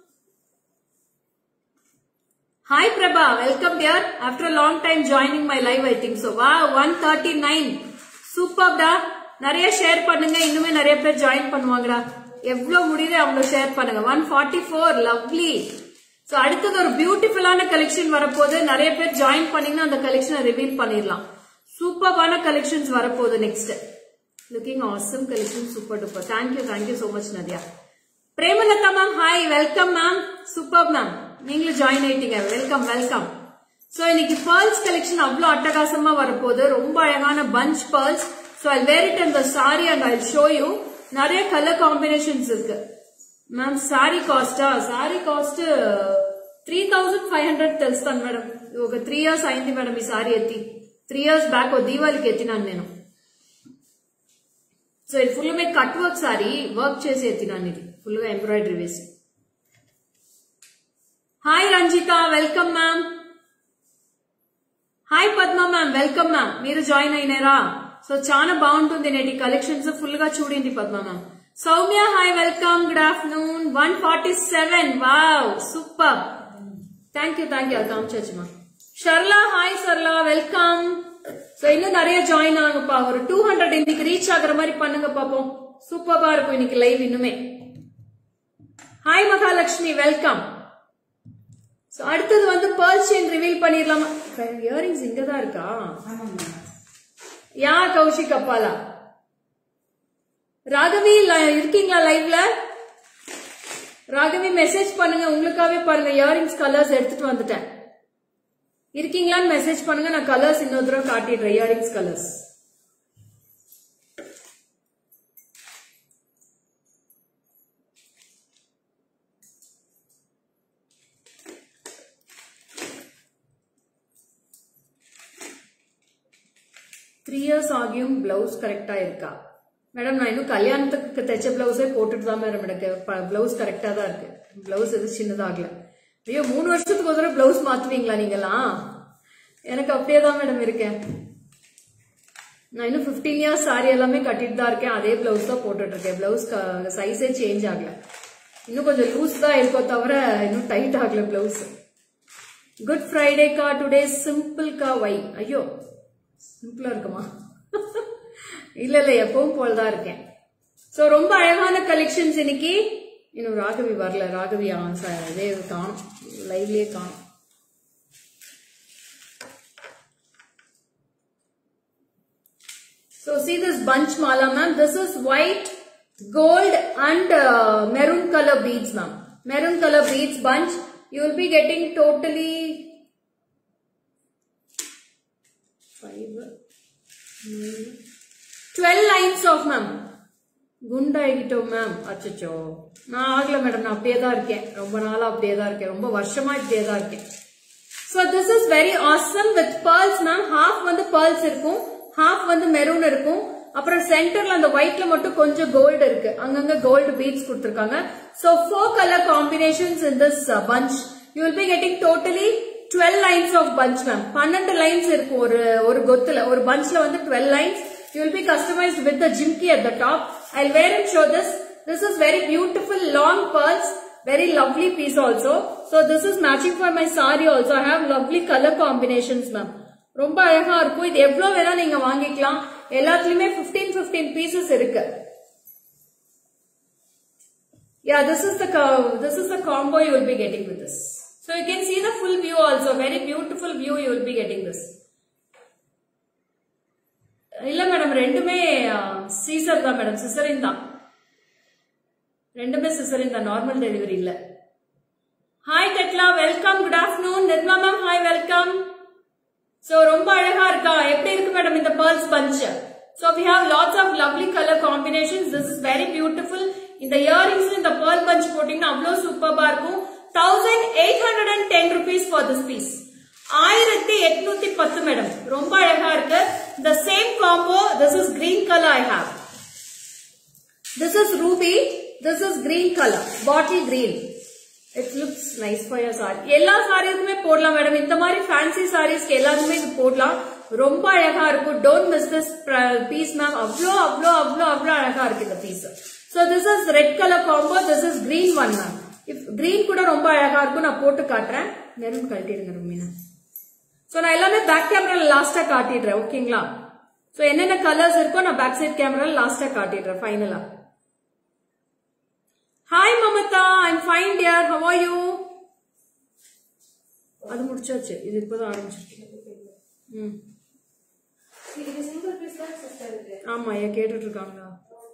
Hi Prabha, welcome dear. After a long time joining my live I think so. Wow, 139. Super டா. நிறைய share பண்ணுங்க, இன்னுமே நிறைய பேர் join பண்ணுவாங்கடா. எவ்வளவு முடியுதோ அவ்வளவு share பண்ணுங்க. 144 லவ்லி. சோ அடுத்தது ஒரு பியூட்டிஃபுல்லான கலெக்ஷன் வரப்போகுது. நிறைய பேர் ஜாயின் பண்ணீங்கன்னா அந்த கலெக்ஷனை ரிவீல் பண்ணிடலாம். சூப்பர்பான கலெக்ஷன்ஸ் வரப்போகுது next. Looking awesome collection, super duper. Thank you so much Nadiya. Premalatha ma'am hi, welcome ma'am. Super ma'am, நீங்களும் ஜாயின் ஆயிட்டீங்க. Welcome welcome. சோ இன்னைக்கு பேர்ல்ஸ் கலெக்ஷன் அவ்வளவு அட்டகாசமா வரப்போகுது. ரொம்ப அழகான punch pearls. So I'll wear it in the saree and I'll show you. நிறைய கலர் காம்பினேஷன்ஸ் இருக்கு మ్యామ్. సారీ కాస్ట్ 3500 తెలుస్తాను మేడం. ఒక 3 years అయింది మేడం ఈ సారీ ఎత్తి. 3 years బ్యాక్ దీవాళికి ఎత్తినాను నేను. సో ఇది ఫుల్ గా కట్ వర్క్ సారీ, వర్క్ చేసి ఎత్తినాను. ఇది ఫుల్ గా ఎంబ్రాయిడరీ వేసి. Hi Ranjitha, welcome ma'am. Hi Padma ma'am, welcome ma'am. మీరు జాయిన్ అయినారా? సో చాలా బాగుంటుంది నేటి కలెక్షన్స్, ఫుల్ గా చూడండి Padma ma'am. Soumya, hi, welcome, good afternoon. 147, wow, super. Thank you, I'll come church ma. Sharla, hi Sharla, welcome. So இன்னும் நிறைய ஜாயின் ஆகுப்பா. ஒரு 200 இன்னைக்கு ரீச் ஆகுற மாதிரி பண்ணுங்க பாப்போம். சூப்பரா இருக்கும் இன்னைக்கு லைவ் இன்னுமே. Hi Mahalakshmi, welcome. சோ அடுத்தது வந்து pearl chain ரிவீல் பண்ணிரலாமா? இயரிங்ஸ் இங்க தான் இருக்கா? யா கௌஷிக் அப்பாலா. ராகவி இருக்கீங்களா லைவ்ல? ராகவி மெசேஜ் பண்ணுங்க, உங்களுக்காவே பாருங்க. இயரிங்ஸ் கலர்ஸ் எடுத்துட்டு வந்துட்டேன். இருக்கீங்களான்னு மெசேஜ் பண்ணுங்க, நான் கலர்ஸ் இன்னொரு தடவை காட்டிடுறேன். இயரிங்ஸ் கலர்ஸ் த்ரீ இயர்ஸ் ஆகியும் பிளவுஸ் கரெக்டா இருக்கா மேடம்? நான் இன்னும் கல்யாணத்துக்கு தைச்ச பிளவுஸே போட்டுட்டு தான் மேடம் எனக்கு பிளவுஸ் கரெக்டா தான் இருக்கு. பிளவுஸ் எது சின்னதாகல. ஐயோ 3 வருஷத்துக்கு ஒரு தடவை பிளவுஸ் மாத்துவீங்களா நீங்களாம்? எனக்கு அப்படியே தான் மேடம் இருக்கேன். நான் இன்னும் 15 இயர்ஸ் சாரி எல்லாமே கட்டிட்டு தான் இருக்கேன். அதே பிளவுஸ் தான் போட்டுட்டு இருக்கேன். பிளவுஸ் சைஸே சேஞ்ச் ஆகல. இன்னும் கொஞ்சம் லூஸ் தான் இருக்கோ தவிர இன்னும் டைட் ஆகல பிளவுஸ். குட் ஃப்ரைடே கா, டுடே சிம்பிள் கா. வை? ஐயோ சிம்பிளா இருக்குமா? இல்ல எப்பவும் போலதான் இருக்கேன். சோ ரொம்ப அழகான கலெக்ஷன்ஸ் இன்னைக்கு. இன்னும் ராகவி வரல. ராகவி இதே காணும், லைவ்லயே காணும். So see this bunch mala ma'am. This is white, gold and maroon color beads ma'am. Maroon color beads bunch. You will be getting totally 12 lines of ma'am. குண்டாயிட்டோ மேம். அச்சோ நான் ஆகல மேடம், நான் அப்படியே தான் இருக்கேன். ரொம்ப நாளா அப்படியே தான் இருக்கேன். ரொம்ப வருஷமா இப்படியே தான் இருக்கேன். So this is very awesome with pearls ma'am. half வந்து pearls இருக்கும், half வந்து மெரூன் இருக்கும். அப்புறம் சென்டர்ல அந்த ஒயிட்ல மட்டும் கொஞ்சம் கோல்டு இருக்கு. அங்கங்க கோல்டு பீட்ஸ் கொடுத்திருக்காங்க. So 4 color combinations in this bunch. You will be getting totally 12 lines of bunch ma'am. 12 lines இருக்கும் ஒரு கொத்துல. ஒரு bunchல வந்து 12 lines. You will be customized with the jimki at the top. I'll wear and show this. This is very beautiful long pearls. Very lovely piece also. So this is matching for my saree also. I have lovely color combinations ma'am. ரொம்ப அழகா இருக்கும். இது எவ்வளவு வேணா நீங்க வாங்கிக்கலாம். எல்லாத்துலயுமே 15 pieces இருக்கு. Yeah, this is the combo you will be getting with this. So you can see the full view also. Very beautiful view you will be getting this. இல்ல மேடம் ரெண்டுமே சீசர் தான் மேடம், சிசரின் தான். ரெண்டுமே caesarean தான், normal delivery இல்ல. Hi Tekla, welcome, good afternoon. Nirma ma'am hi, welcome. So ரொம்ப அழகா இருக்கா? எப்படி இருக்கு மேடம் இந்த pearls bunch? So we have lots of lovely color combinations. This is very beautiful. இந்த earrings இந்த pearl bunch போட்டீங்கன்னா அவ்வளவு சூப்பரா இருக்கும். 1810 rupees for this piece. 1810 madam, ரொம்ப அழகா இருக்கு. The same combo, this is green color I have. This is ruby, this is green color, bottle green. It looks nice for your saree. எல்லா சாரீஸ்க்குமே போடலாம் madam, இந்த மாதிரி ஃபேன்சி சாரீஸ்க்கு எல்லாருமே இது போடலாம், ரொம்ப அழகா இருக்கும். Don't miss this piece ma'am, அவ்வளோ அவ்வளோ அவ்வளோ அவ்வளோ அழகா இருக்கு இந்த piece. So this is red color combo, this is green one ma'am. Green கூட ரொம்ப அழகா இருக்கும், நான் போட்டு காட்டுறேன். மெரூன் கழட்டிடுங்க ரொம்பினா. சோ நான் எல்லாமே பேக் கேமரால லாஸ்டா காட்டிடுறேன், ஓகேங்களா? சோ என்னென்ன கலர்ஸ் இருக்கோ நான் பேக் சைட் கேமரால லாஸ்டா காட்டிடுறேன் ஃபைனலா. Hi Mamata, I'm fine dear, how are you? அது முடிச்சாச்சு, இது இப்பதான் ஆரம்பிச்சிருக்கு. இது சிங்கிள் பீஸ் தான் சிஸ்டர் இருக்கு. ஆமா, ஏன் கேட்டுட்டு இருக்காங்களா?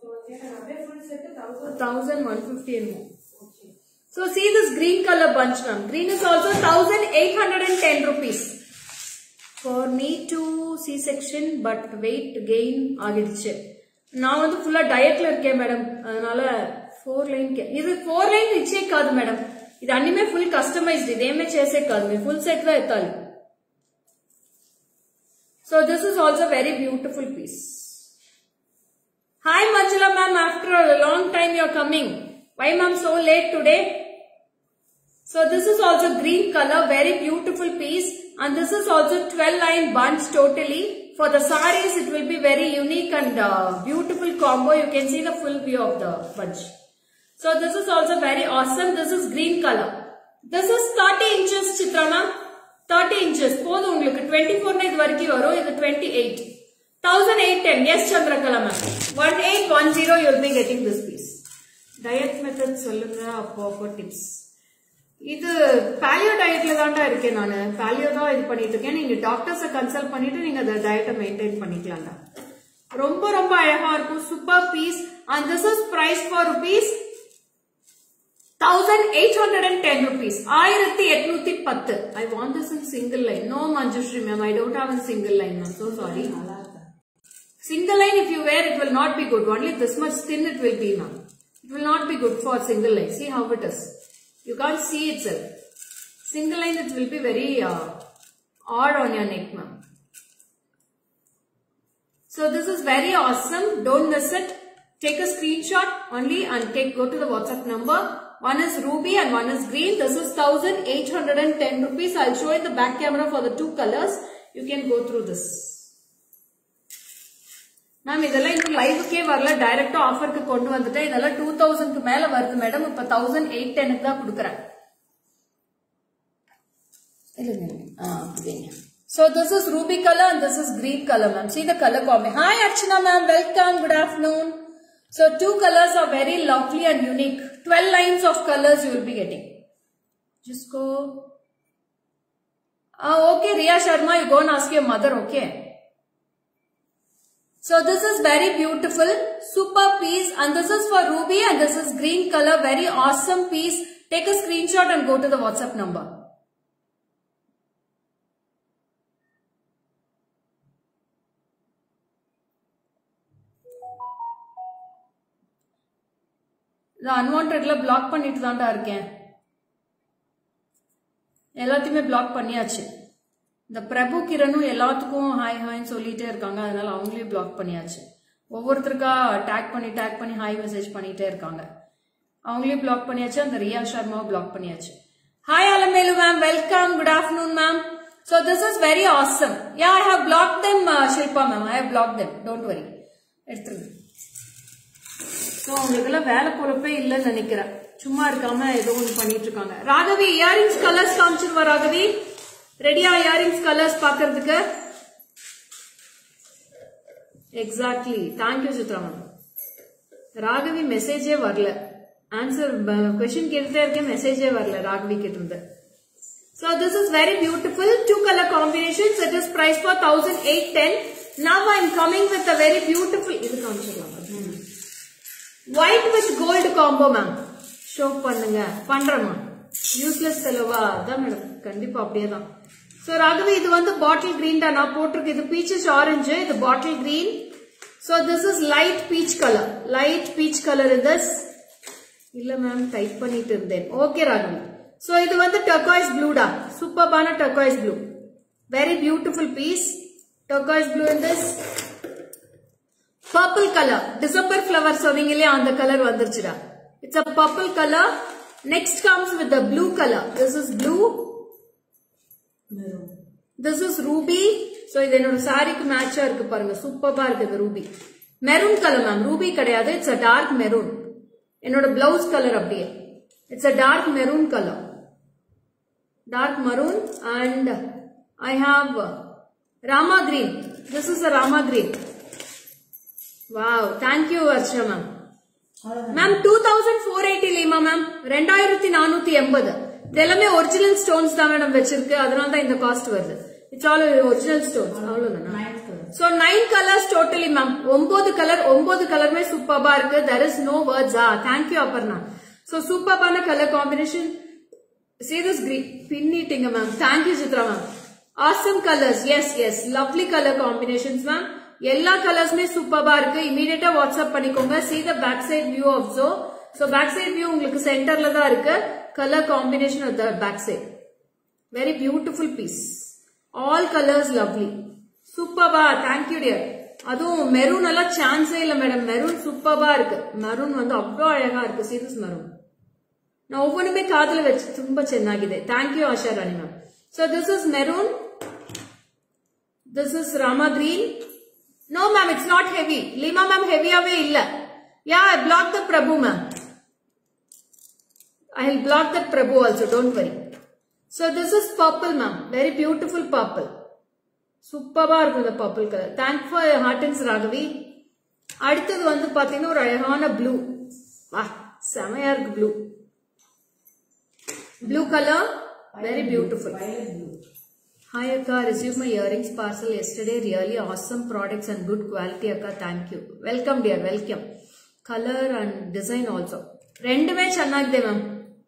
1150 என்னமோ. So see this green color bunch ma'am. Green is also 1810 rupees. For me to C-section but weight gain ஆகிடுச்சு. நான் வந்து ஃபுல்லா டயட்ல இருக்கேன் மேடம், அதனால 4 லைன் இது 4 லைன் ఇచ్చే కాదు మేడం, ఇది అన్నిమే ఫుల్ కస్టమైజ్డ్, ఇదేమే చేసే కాదు, మీ ఫుల్ సెట్ గా ఎత్తాలి. So this is also very beautiful piece. Hi Manjula ma'am, after a long time you are coming. Why ma'am so late today? So this is also green color, very beautiful piece, and this is also 12 line bunch totally. For the sarees it will be very unique and beautiful combo. You can see the full view of the bunch. So this is also very awesome. This is green color. This is 30 inches Chitra ma'am. 30 inches. போதும் உங்களுக்கு 24 னா இது வரைக்கும் வரும், இது 28. 1810. Yes Chandrakala ma'am. 1810 you will be getting this piece. Diet method சொல்லுங்க அப்போ tips. இது பாலியோ டயட்ல தான்டா இருக்கேன் நானு, பாலியோ தான் இது பண்ணிட்டு இருக்கேன். நீங்க டாக்டர்ஸை கன்சல்ட் பண்ணிட்டு நீங்க அந்த டயட்டை மெயின்டைன் பண்ணிக்கலாம்டா. ரொம்ப ரொம்ப அழகா இருக்கும், super piece. And this is price for rupees 1810 rupees. 1810. I want this in single line. No Manjushri ma'am, I don't have a single line ma'am, so sorry. Single line if you wear it will not be good. Only this much thin it will be ma'am. It will not be good for single line. See how it is. You can't see itself. Single line it will be very odd on your neck ma'am. So this is very awesome. Don't miss it. Take a screenshot only and go to the WhatsApp number. One is ruby and one is green. This is 1810 rupees. I'll show you the back camera for the two colors. You can go through this. Ma'am இதெல்லாம் இன்னும் லைவுக்கே வரல, டைரக்டா ஆஃபருக்கு கொண்டு வந்துட்டேன். இதெல்லாம் 2000க்கு மேல வருது madam, இப்ப 1810க்கு தான் கொடுக்கறேன். இல்லங்க. So this is ruby color and this is green color ma'am. See the color combination. Hi Archana ma'am, welcome, good afternoon. So two colors are very lovely and unique. 12 lines of colors you will be getting. Just go. Okay Riya Sharma, you go and ask your mother, okay? So this is very beautiful, super piece, and this is for ruby and this is green color, very awesome piece. Take a screenshot and go to the WhatsApp number. The unwanted la block பண்ணிட்டு தான்டா இருக்கேன், எல்லாத்தையுமே block பண்ணியாச்சு. இந்த பிரபு கிரணும் எல்லாத்துக்கும் hi ஹாய்ன்னு சொல்லிட்டே இருக்காங்க, அதனால அவங்களையும் பிளாக் பண்ணியாச்சு. ஒவ்வொருத்தருக்கா டேக் பண்ணி ஹாய் மெசேஜ் பண்ணிட்டே இருக்காங்க, அவங்களையும் பிளாக் பண்ணியாச்சு. அந்த ரியா சர்மாவை பிளாக் பண்ணியாச்சு. Hi Alamelu ma'am, welcome, good afternoon ma'am. So this is very awesome. Yeah, I have blocked them, Shilpa ma'am. I have blocked them. Don't worry. எடுத்துருங்க. So உங்களுக்கு எல்லாம் வேலை பொறுப்பே இல்லைன்னு நினைக்கிறேன், சும்மா இருக்காம ஏதோ ஒன்று பண்ணிட்டு இருக்காங்க. ராகவி இயரிங்ஸ் கலர்ஸ் காமிச்சிருவா ராகவி. ரெடியா இயரிங்ஸ் கலர்ஸ் பாக்கிறதுக்கு? Exactly. Thank you Chitra ma'am. Raghavi மெசேஜே வரல, ஆன்சர் क्वेश्चन கேட்டுட்டே இருக்கேன், மெசேஜே வரல ராகவி கிட்ட இருந்து. So this is very beautiful, two color combinations. It is priced for 1810. Now I am coming with a very beautiful, இது காமிச்சிடலாம். white with gold combo ma'am. Show பண்ணுங்க பண்றேன் useless செலவா அதான் மேடம் கண்டிப்பா அப்படியே தான். So ராகவி இது வந்து bottle green தான் நான் போட்டிருக்கு. இது peachish orange, இது bottle green. So this is light peach color. Light peach color in this. இல்ல மேம் டைப் பண்ணிட்டு இருந்தேன். ஓகே ராகவி. So இது வந்து turquoise blue டா. சூப்பர்பான turquoise blue. Very beautiful piece. Turquoise blue in this. Purple color. December flower சொன்னீங்களே அந்த colour வந்துருச்சுடா. It's a purple color. Next comes with the blue color. This is blue. Maroon. This is ruby. So இது என்னோட சாரிக்கு மேட்சா இருக்கு பாருங்க. சூப்பர்பா இருக்கு இந்த ruby. Maroon color ma'am. Ruby கிடையாது. It's a dark maroon. என்னோட blouse color அப்படியே. It's a dark maroon color. Dark maroon and I have Rama green. This is a Rama green. Wow. Thank you Varsha ma'am. Ma'am 2480 Lima ma'am. 2480. இதெல்லாமே original stones தான் madam வெச்சிருக்கு. அதனால தான் இந்த cost வருது. It's all original stones. அவ்வளவுதானா? So 9 colors totally ma'am. 9 கலருமே சூப்பர்பா இருக்கு. There is no words. Thank you Aparna. So சூப்பர்பான color combination. See this green pinnitinga ma'am. Thank you Chitra ma'am. Awesome colors. Yes. Lovely color combinations ma'am. எல்லா கலர்ஸ்மே சூப்பர்பா இருக்கு. இமிடியேட்டா WhatsApp பண்ணிக்கோங்க. See the back side view also. So back side view உங்களுக்கு சென்டர்ல தான் இருக்கு. Color combination of the back side. Very beautiful piece. All colors lovely. Superba. Thank you dear. அதுவும் மெரூன் எல்லாம் சான்ஸே இல்ல மேடம். மெரூன் சூப்பர்பா இருக்கு. மெரூன் வந்து அவ்வளவு அழகா இருக்கு. Serious maroon. நான் ஒவ்வொன்றுமே காதுல வச்சு ತುಂಬಾ ಚೆನ್ನಾಗಿದೆ. Thank you Asha Rani ma'am. So this is maroon. This is Rama green. No ma'am, it's not heavy. Lima ma'am heavy away illa. Yeah, I blocked the Prabhu ma'am. I will block that Prabhu also, don't worry. So this is purple ma'am. Very beautiful purple. Superba irukku the purple color. Thank for your heartings Raghavi. அடுத்தது வந்து பாத்தீங்கன்னா ஒரு அழகான blue. வா செமையா இருக்கு blue. Blue color. Very beautiful. Hi Akka, received my earrings parcel yesterday. Really awesome products and good quality Akka. Thank you. Welcome dear, welcome. Color and design also. ரெண்டுமே ಚೆನ್ನಾಗಿದೆ ma'am.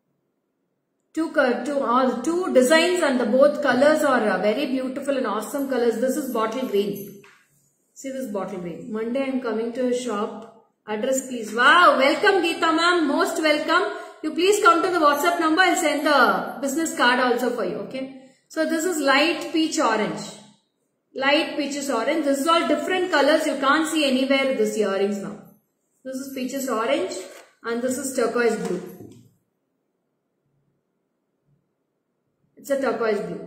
Two designs and the both colors are very beautiful and awesome colors. This is bottle green. See this bottle green. Monday I am coming to a shop. Address please. Wow, welcome Geeta ma'am. Most welcome. You please come to the WhatsApp number. I'll send the business card also for you. Okay. So this is light peach orange. Light peaches orange. This is all different colors. You can't see anywhere this earrings now. This is peaches orange and this is turquoise blue. It's a turquoise blue.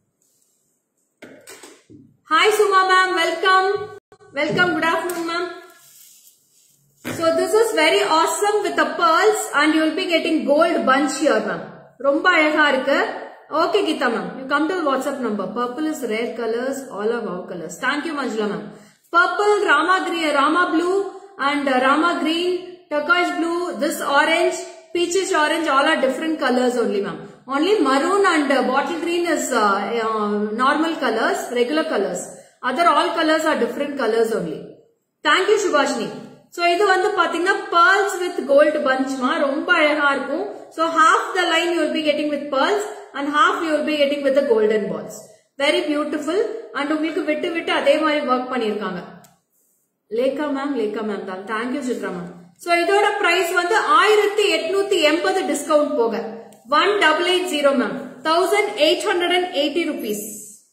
Hi Suma ma'am. Welcome. Welcome. Good afternoon ma'am. So this is very awesome with the pearls and you will be getting gold bunch here ma'am. Romba அழகா இருக்கு. Okay Geeta ma'am. You come to the WhatsApp number. Purple is rare colors. All are wow colors. Thank you Manjula ma'am. Purple, Rama green, Rama blue and Rama green, turquoise blue, this orange, peachish orange, all are different colors only ma'am. Only maroon and bottle green is normal colors, regular colors. Other all colors are different colors only. Thank you Shubhashni. So இது வந்து பாத்தீங்கன்னா pearls with gold bunch மா ரொம்ப அழகா இருக்கும். So half the line you will be getting with pearls and half you will be getting with the golden balls. Very beautiful and உங்களுக்கு விட்டு அதே மாதிரி work பண்ணிருக்காங்க. லேகா மேம் தான். Thank you Chitra ma'am. So இதோட price வந்து 1880 discount போக 1880 ma'am. 1880 rupees.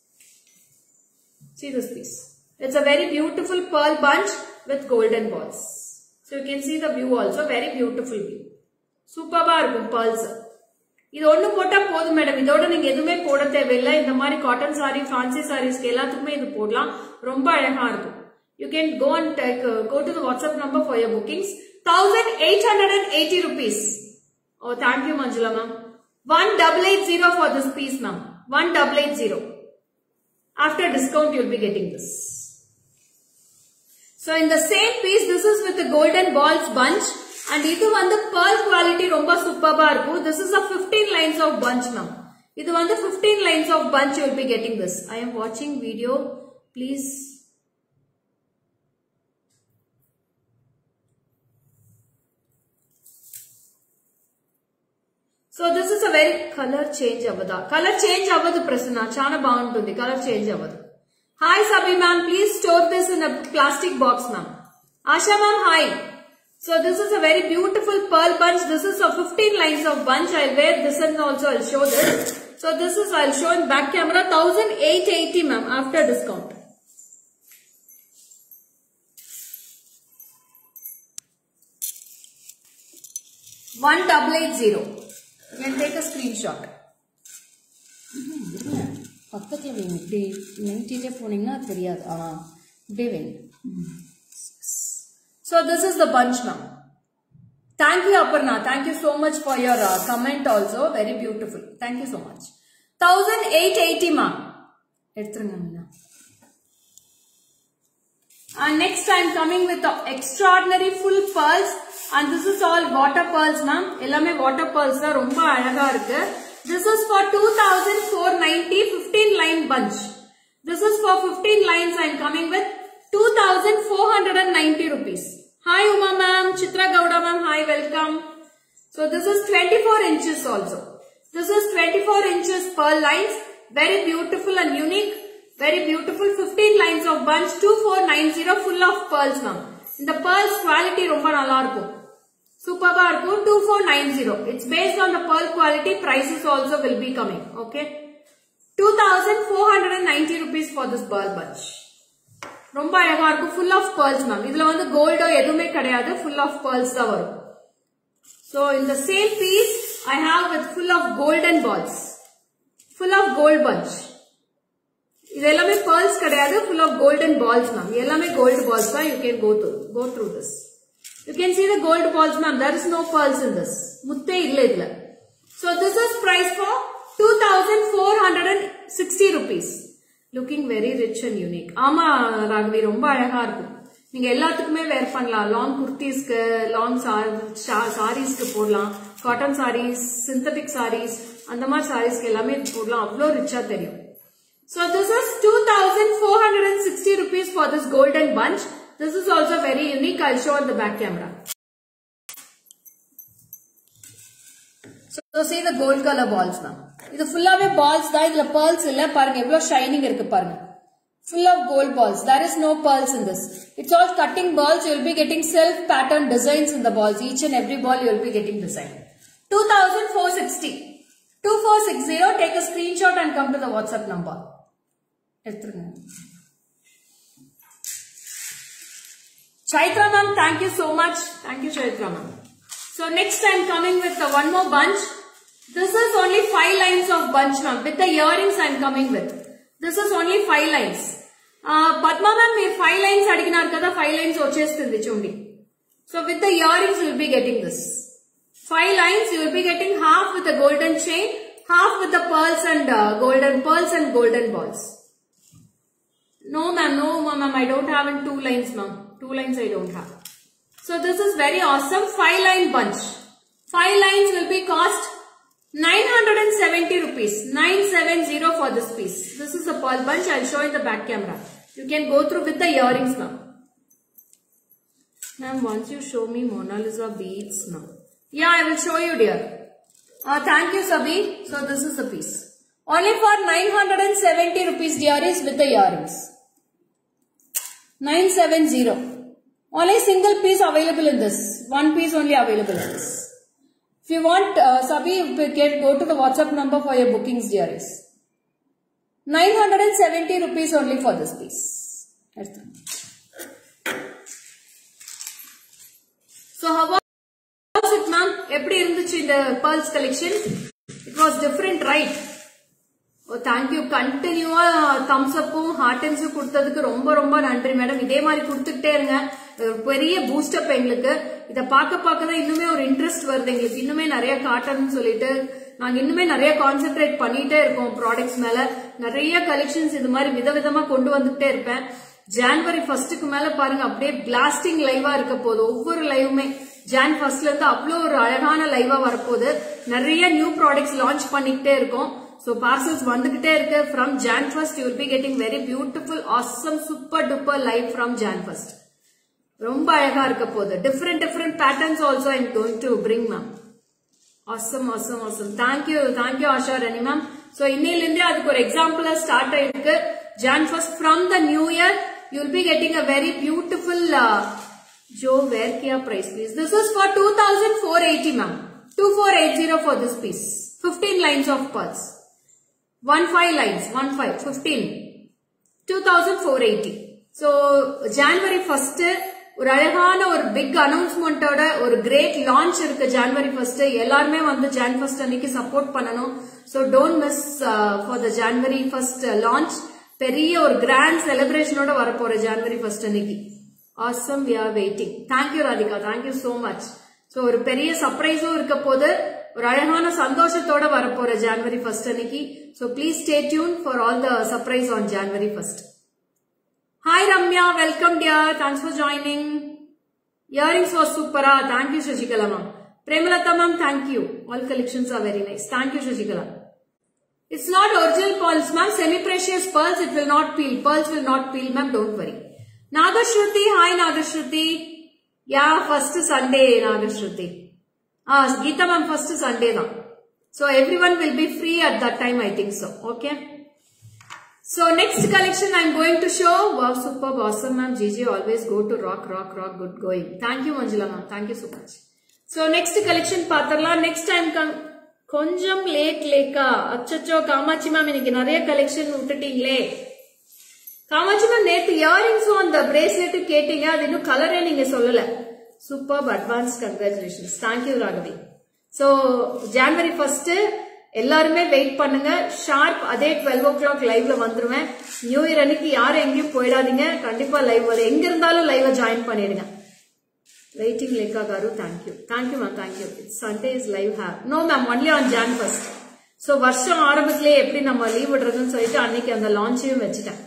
See this piece. It's a very beautiful pearl bunch with golden balls. So you can see the view also. Very beautiful view. Superba இருக்கும் pearls. இது ஒண்ணு போட்டா போதும் madam. இதோட நீங்க எதுவுமே போட தேவையில்லை. இந்த மாதிரி காட்டன் சாரி, ஃபேன்சி சாரீஸ்க்கு எல்லாத்துக்குமே இது போடலாம். ரொம்ப அழகா இருக்கும். You can go and go to the WhatsApp number for your bookings. 1880 rupees. Oh, thank you Manjula ma'am. 1880 for this piece ma'am. 1880. After discount you will be getting this. So in the same piece, this is with the golden balls bunch and இது வந்து pearl quality ரொம்ப சூப்பர்பா இருக்கும். This is a 15 lines of bunch ma'am. இது வந்து 15 lines of bunch you will be getting this. I am watching video. Please. So this is a very color change avada. Color change avadu Prasanna. Chana baguntundi. Color change avadu. Hi Sabi ma'am, please store this in a plastic box ma'am. Asha ma'am, hi. So this is a very beautiful pearl bunch. This is a 15 lines of bunch. I'll wear this and also I'll show this. So this is, I'll show in back camera, 1880 ma'am after discount. One 1,880. You can take a screenshot. பக்கத்துல வைங்க இப்படி நைட்டிலே போனீங்கன்னா தெரியாது இப்படியே வைங்க. So this is the bunch now. Thank you Aparna. Thank you so much for your comment also. Very beautiful. Thank you so much. 1,880 ma'am. எடுத்துருங்க. And next I am coming with the extraordinary full pearls. And this is all water pearls ma'am. எல்லாமே water pearls தான் ரொம்ப அழகா இருக்கு. This is for 2,490 15 line bunch. This is for 15 lines. I am coming with 2,490 rupees. Hi Uma ma'am, Chitra Gowda ma'am, hi, welcome. So this is 24 inches also. This is 24 inches pearl lines. Very beautiful and unique. Very beautiful 15 lines of bunch. 2,490 full of pearls ma'am. In the pearls quality romba nalla irukum. Superba irukum. 2,490. It's based on the pearl quality. Prices also will be coming. Okay. 2,490 rupees for this pearl bunch. ரொம்ப அழகா இருக்கும். Full of pearls ma'am. இதுல வந்து கோல்டோ எதுவுமே கிடையாது. Full of pearls தான் வரும். So in the same piece I have with full of golden balls. Full of gold bunch. இது எல்லாமே pearls கிடையாது. Full of golden balls ma'am. எல்லாமே gold balls தான். You can go through this. You can see the gold balls ma'am. There is no pearls in this. முத்தே இல்ல இதுல. So this is price for 2,460 rupees. Looking very rich and unique. ஆமா ராகவி ரொம்ப அழகா இருக்கும். நீங்க எல்லாத்துக்குமே வேர் பண்ணலாம். லாங் குர்த்திஸ்க்கு, லாங் சாரீஸ்க்கு போடலாம். காட்டன் சாரீஸ், சிந்தட்டிக் சாரீஸ், அந்த மாதிரி சாரீஸ்க்கு எல்லாமே போடலாம். அவ்வளோ ரிச்சா தெரியும். So this is 2,460 rupees for this golden bunch. This is also very unique. I'll show on the back camera. So see the gold color balls now. இது ஃபுல்லாவே balls தான். இதுல pearls இல்ல. பாருங்க எவ்வளவு ஷைனிங் இருக்கு பாருங்க. Full of gold balls. There is no pearls in this. It's all cutting balls. You will be getting self pattern designs in the balls. Each and every ball you will be getting design. 2,460. 2,460. Take a screenshot and come to the WhatsApp number. Chaitra ma'am, thank you so much. Thank you Chaitra ma'am. So next I am coming with one more bunch. This is only 5 lines of bunch ma'am. With the earrings I am coming with. This is only 5 lines. Padma ma'am, 5 lines adiginar kada, 5 lines vachestindi chundi. So with the earrings you will be getting this. 5 lines you will be getting half with the golden chain, half with the pearls and golden balls. No ma'am, I don't have in 2 lines ma'am. 2 lines I don't have. So this is very awesome 5 line bunch. 5 lines will be cost 970 rupees. 970 for this piece. This is a pearl bunch. I'll show in the back camera. You can go through with the earrings now. Ma'am, once you show me Mona Lisa beads now. Yeah, I will show you dear. Thank you Sabi. So this is the piece. Only for 970 rupees dearies with the earrings. 970. Only single piece available in this. One piece only available in this. If you want, Sabi, go to the WhatsApp number for your bookings, dearies. 970 rupees only for this piece. So how was it, ma'am? Eppadi irundhuchu in the pearls collection? It was different, right? Oh, thank you. Continue thumbs up, heart and su kudthadukku romba nandri madam. Idhe mari kuduthitte irunga. பெரிய boost up எங்களுக்கு. இத பாக்க தான் இன்னுமே ஒரு interest வருது எங்களுக்கு. இன்னுமே நிறைய காட்டணும்னு சொல்லிட்டு நாங்க இன்னுமே நிறைய கான்சென்ட்ரேட் பண்ணிட்டே இருக்கோம் ப்ராடக்ட்ஸ் மேல. நிறைய கலெக்ஷன்ஸ் இது மாதிரி விதவிதமா கொண்டு வந்துட்டே இருப்பேன். ஜனவரி 1க்கு மேல பாருங்க அப்படியே பிளாஸ்டிங் லைவா இருக்க போகுது. ஒவ்வொரு லைவுமே ஜான் 1ல இருந்து அவ்வளோ ஒரு அழகான லைவா வரப்போகுது. நிறைய நியூ ப்ராடக்ட்ஸ் லான்ச் பண்ணிக்கிட்டே இருக்கோம். So parcels வந்துகிட்டே இருக்கு. From Jan 1st you will be getting very beautiful, awesome, super duper live from Jan 1st. ரொம்ப அழகா இருக்க போகுது. Different patterns also I am going to bring ma'am. awesome awesome awesome. Thank you Asha Rani ma'am. So இன்னையில இருந்தே அதுக்கு ஒரு example start ஆயிருக்கு. Jan 1st from the new year you will be getting a very beautiful Jo where kya price please. This is for 2480 ma'am. 2480 for this piece. 15 lines of pearls. 15 lines 15 2480. So January 1st ஒரு அழகான ஒரு big அனௌன்ஸ்மெண்டோட ஒரு great launch இருக்கு January 1st. எல்லாருமே வந்து Jan 1st அன்னைக்கு support பண்ணனும். So don't miss for the January 1st launch. பெரிய ஒரு கிராண்ட் செலிப்ரேஷனோட வரப்போற January 1st அன்னைக்கு. Awesome, we are waiting. Thank you Radhika, thank you so much. So ஒரு பெரிய சர்ப்ரைஸும் இருக்க போது ஒரு அழகான சந்தோஷத்தோட வரப்போற January 1st அன்னைக்கு. So please stay tuned for all the surprise on January 1st. Hi Ramya, welcome dear. Thanks for joining. Earrings was super. Thank you Shashikala ma'am. Premalata ma'am, thank you. All collections are very nice. Thank you Shashikala. It's not original pearls ma'am. Semi-precious pearls. It will not peel. Pearls will not peel ma'am. Don't worry. Nagashruti. Hi Nagashruti. Yeah, first Sunday Nagashruti. Geeta ma'am, first Sunday da. So everyone will be free at that time, I think so. Okay. So next collection I am going to show. Wow, superb, awesome ma'am. GG always go to rock, good going. Thank you Manjula ma'am. Thank you so much. So next collection paatharla. Next time konjam late leka. Achcho Kamachi ma'am iniki nariya collection uttingle. Kamachi ma'am nethu earrings on the bracelet kettinga adu innu color e neenga sollala. Superb, advanced, congratulations. Thank you Raghavi. So January 1st எல்லாருமே wait பண்ணுங்க. Sharp அதே 12 o'clock லைவ்ல வந்துருவேன். New year அன்னைக்கு யாரும் எங்கேயும் போயிடாதீங்க. கண்டிப்பா லைவ் வர எங்க இருந்தாலும் லைவ்ல ஜாயின் பண்ணிடுங்க. Waiting Lekha garu, thank you thank you ma'am, thank you. Sunday is live have no ma'am, only on Jan 1st. So வருஷம் ஆரம்பத்திலே எப்படி நம்ம லீவ் விடுறதுன்னு சொல்லிட்டு அன்னைக்கு அந்த லான்ச்சையும் வச்சுட்டேன்.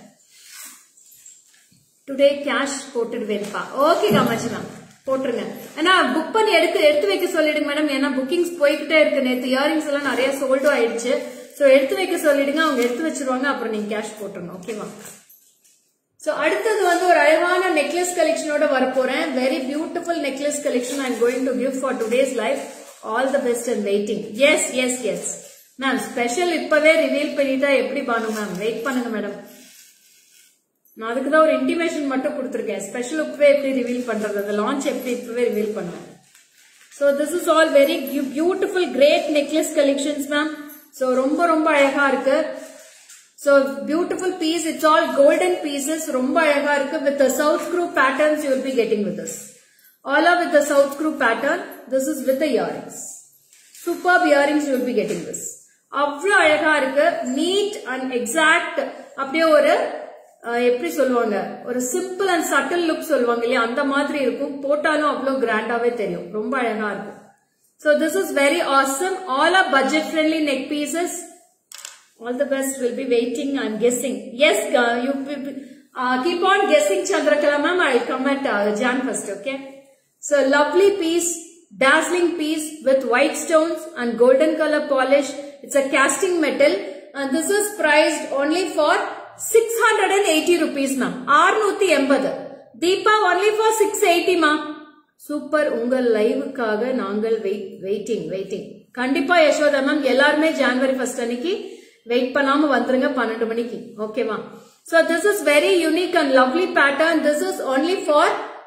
டுடே கேஷ் போட்டுடுவேன்ப்பா. ஓகே காமாட்சி மேம், போட்டுருங்க. ஏன்னா புக் பண்ணி எடுத்து வைக்க சொல்லிடுங்க மேடம். ஏன்னா புக்கிங்ஸ் போய்கிட்டே இருக்கு. நேற்று இயரிங்ஸ் எல்லாம் நிறைய சோல்டும் ஆயிடுச்சு. சோ எடுத்து வைக்க சொல்லிடுங்க, அவங்க எடுத்து வச்சிருவாங்க. அப்புறம் நீங்க கேஷ் போட்டுருங்க. ஓகேவா? சோ அடுத்தது வந்து ஒரு அழகான நெக்லஸ் கலெக்ஷனோட வரப்போறேன். Very beautiful necklace collection I am going to give for today's live. All the best and waiting. Yes yes yes ma'am, special இப்பவே ரிவீல் பண்ணிட்டா எப்படி பானு மேம்? வெயிட் பண்ணுங்க மேடம். நான் அதுக்குதான் ஒரு இன்டிமேஷன் மட்டும் கொடுத்துருக்கேன். ஸ்பெஷல் இப்பவே எப்படி ரிவீல் பண்றது, அந்த லான்ச் எப்படி இப்பவே ரிவீல் பண்ணுவேன். So this is all very beautiful, great necklace collections ma'am. So ரொம்ப ரொம்ப அழகா இருக்கு. So beautiful piece. It's all golden pieces. ரொம்ப அழகா இருக்கு. With the south screw patterns you will be getting with this. All are with the south screw pattern. This is with the earrings. Superb earrings you will be getting this. அவ்வளவு அழகா இருக்கு. Neat and exact. அப்படியே ஒரு எப்படி சொல்லுவாங்க, ஒரு simple and subtle look சொல்லுவாங்க இல்லையா, அந்த மாதிரி இருக்கும். போட்டாலும் அவ்வளவு கிராண்டாவே தெரியும். ரொம்ப அழகா இருக்கும். So this is very awesome. All are budget friendly neck pieces. All the best. Will be waiting. I'm guessing. Yes, you keep on guessing Chandrakala ma'am. I'll come at Jan 1st. Okay. So lovely piece, dazzling piece with white stones and golden color polish. It's a casting metal and this is priced only for 680 rupees ma'am. 680. Deepa only for 680 ma'am. Super. உங்கள் லைவுக்காக நாங்கள் waiting. கண்டிப்பா Yashoda ma'am எல்லாருமே January 1st அன்னைக்கு wait பண்ணாம வந்துருங்க 12 மணிக்கு. ஓகேவா? So this is very unique and lovely pattern. This is only for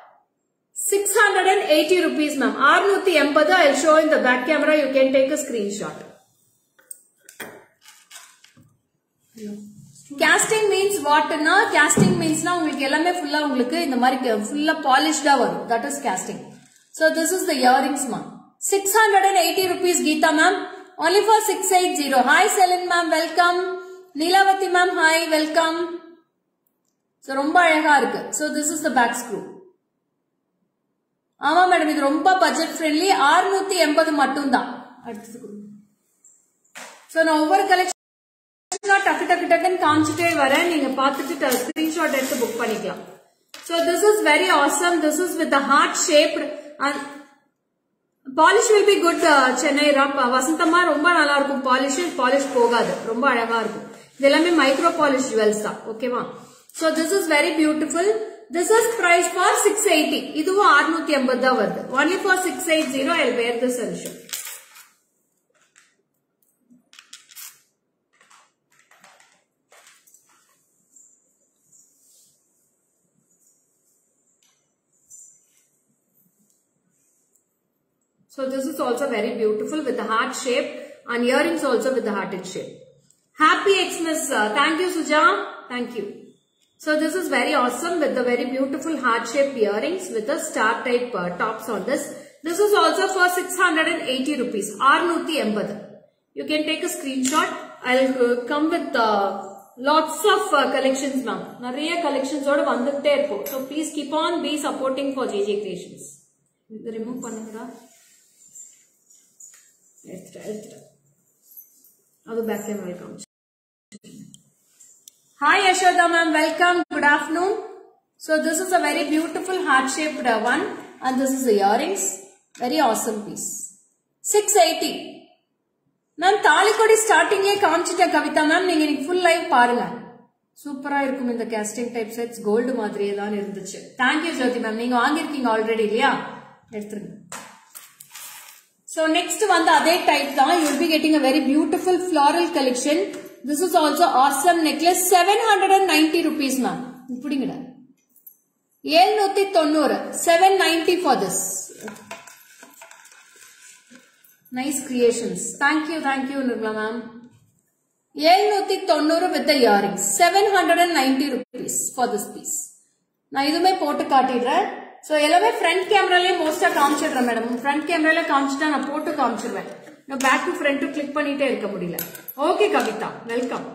680 rupees ma'am. 680. I'll show in the back camera. You can take a screenshot. Casting means what na? Casting means na உங்களுக்கு எல்லாமே ஃபுல்லா உங்களுக்கு இந்த மாதிரி ஃபுல்லா பாலிஷ்டா வரும். That is casting. So this is the earrings ma'am. 680 rupees Geeta ma'am. Only for 680. Hi Selin ma'am, welcome. Neelavati ma'am, hi, welcome. So ரொம்ப அழகா இருக்கு. So this is the back screw. ஆமா மேடம், இது ரொம்ப பட்ஜெட் ஃப்ரெண்ட்லி. 680 மட்டும் தான். அடுத்து so நான் ஒவ்வொரு கலெக்ஷன் டக்கு காமிச்சிட்டே வரேன். நீங்க பார்த்துட்டு ஸ்கிரீன்ஷாட் எடுத்து புக் பண்ணிக்கலாம். So this is very awesome. This is with the heart shaped and polish will be good. Chennai Rap வசந்தமா ரொம்ப நல்லா இருக்கும். பாலிஷ் போகாது. ரொம்ப அழகா இருக்கும். இது எல்லாமே மைக்ரோ பாலிஷ் ஜுவல்ஸ் தான். ஓகேவா? So this is very beautiful. This is price for 680. இதுவும் 680 தான் வருது. Only for 680 I'll wear this and show. So this is also very beautiful with the heart shape and earrings also with the hearted shape. Happy Xmas. Thank you, Suja. Thank you. So this is very awesome with the very beautiful heart shaped earrings with the star type tops on this. This is also for 680 rupees. 680. You can take a screenshot. I'll come with lots of collections, ma'am. Nariya collections oda vandutte irpo. So please keep on be supporting for JJ Creations. Remove pannunga. Extra. Adu back camera will come. Hi Yashoda ma'am, welcome. Good afternoon. So this is a very beautiful heart shaped one, and this is the earrings. Very awesome piece. 680. நான் தாலிக்கொடி ஸ்டார்டிங்லயே காமிச்சிட்டேன் Kavitha ma'am, நீங்க இன்னைக்கு full live பாருங்க. சூப்பரா இருக்கும் இந்த casting type sets, gold மாதிரியே தான் இருந்துச்சு. தேங்க்யூ ஜோதி மேம், நீங்க வாங்கிருக்கீங்க ஆல்ரெடி இல்லையா? எடுத்துருங்க. So next வந்து அதே டைப் தான், you will be getting a very beautiful floral collection. This is also awesome necklace, 790 rupees ma'am. இப்படிங்கடா 790, 790 for this. Nice creations. Thank you Nirmala ma'am. 790 with the earrings, 790 rupees for this piece. நான் இதுமே போட்டு காட்டிடுறேன். So எல்லாமே front cameraலயே மோஸ்டா காமிச்சிடுறேன் madam. front cameraல காமிச்சிட்டா நான் போட்டு காமிச்சிடுவேன். நான் back to front click பண்ணிட்டே இருக்க முடியல. Okay Kavitha, welcome.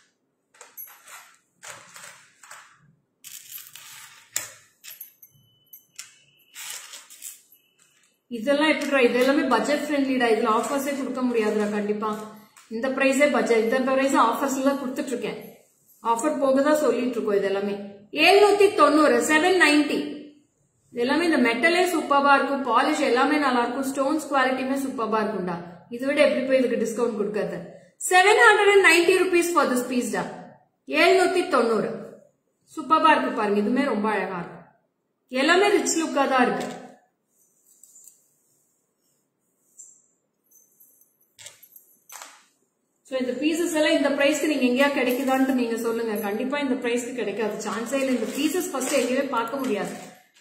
இதெல்லாம் எப்படிடா, இது எல்லாமே பட்ஜெட் ஃப்ரெண்ட்லிடா, இதுல ஆஃபர்ஸே கொடுக்க முடியாதுடா கண்டிப்பா. இந்த பிரைஸே பட்ஜெட், இந்த பிரைஸ் ஆஃபர்ஸ்ல கொடுத்துட்டு இருக்கேன். ஆஃபர் போகதான் சொல்லிட்டு இருக்கோம். இது எல்லாமே 790, 790. இது எல்லாமே இந்த மெட்டலே சூப்பரா இருக்கும், பாலிஷ் எல்லாமே நல்லா இருக்கும், ஸ்டோன்ஸ் குவாலிட்டியுமே சூப்பரா இருக்கும்டா. இதை விட எப்படி போய் இதுக்கு டிஸ்கவுண்ட் கொடுக்கறது? 790 rupees for this piece டா. 790 சூப்பரா இருக்கு பாருங்க. இதுமே ரொம்ப அழகா இருக்கு, எல்லாமே ரிச் லுக்கா தான் இருக்கு. So இந்த பீசஸ் எல்லாம் இந்த பிரைஸ்க்கு நீங்க எங்கயா கிடைக்குதான்னு நீங்க சொல்லுங்க. கண்டிப்பா இந்த பிரைஸ்க்கு கிடைக்காது, சான்ஸே இல்லை. இந்த பீசஸ் ஃபர்ஸ்ட் எங்கேயுமே பார்க்க முடியாது.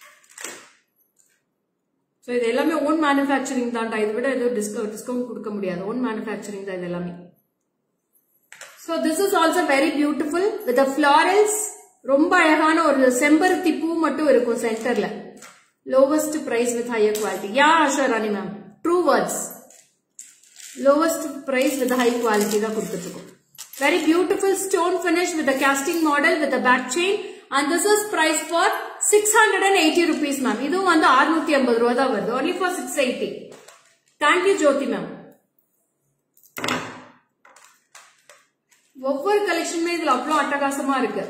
So இது எல்லாமே ஓன் மேனுஃபேக்சரிங் தான்டா, இதை விட ஏதோ டிஸ்கவுண்ட் கொடுக்க முடியாது. ஓன் மேனுஃபேக்சரிங் தான் இது எல்லாமே. So this is also very beautiful with the florals. ரொம்ப அழகான ஒரு செம்பருத்தி பூ மட்டும் இருக்கும் சென்டர்ல. Lowest price with higher quality. Yeah, Asharani ma'am, true words. Lowest price with the high quality da kuduthukku. Very beautiful stone finish with the casting model with the back chain, and this is price for 680 rupees ma'am. Idu vandu 650 rupees da varudhu, only for 680. Thank you Jyoti ma'am. ஒவ்வொரு கலெக்ஷனுமே இதுல அவ்வளவு அட்டகாசமா இருக்கு.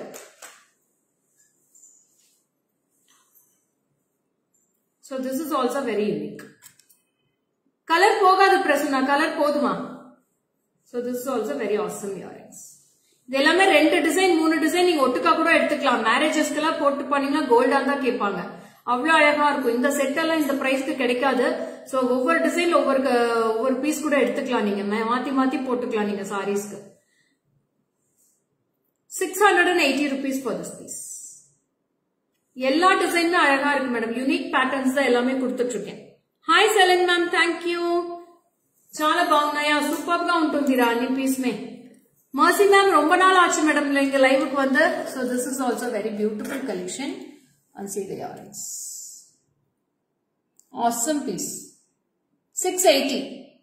So this is also very unique. Colour போகாது Prasanna, colour போதுமா? So this is also very awesome earrings. இது எல்லாமே 2 design 3 design நீங்க ஒட்டுக்கா கூட எடுத்துக்கலாம். மேரேஜஸ்க்கு எல்லாம் போட்டு பண்ணீங்கன்னா கோல்டா தான் கேட்பாங்க, அவ்வளவு அழகா இருக்கும். இந்த செட் எல்லாம் இந்த பிரைஸ்க்கு கிடைக்காது. சோ ஒவ்வொரு டிசைன்ல ஒவ்வொரு பீஸ் கூட எடுத்துக்கலாம், நீங்க மாத்தி போட்டுக்கலாம் நீங்க சாரீஸ்க்கு. 680 rupees for this piece. எல்லா டிசைனுமே அழகா இருக்கு மேடம். யூனிக் பேட்டர்ன்ஸ் தான் எல்லாமே கொடுத்துட்டு இருக்கேன். Hi Celine ma'am, thank you. చాలా బాగున్నాయా? సూపర్ గా ఉంటుందిరా అన్ని పీస్ మే. మర్సీ మ్యామ్ ரொம்ப நாள் ஆச்சு மேடம் இங்க லைவுக்கு வந்து. So this is also very beautiful collection and see the earrings. Awesome piece 680.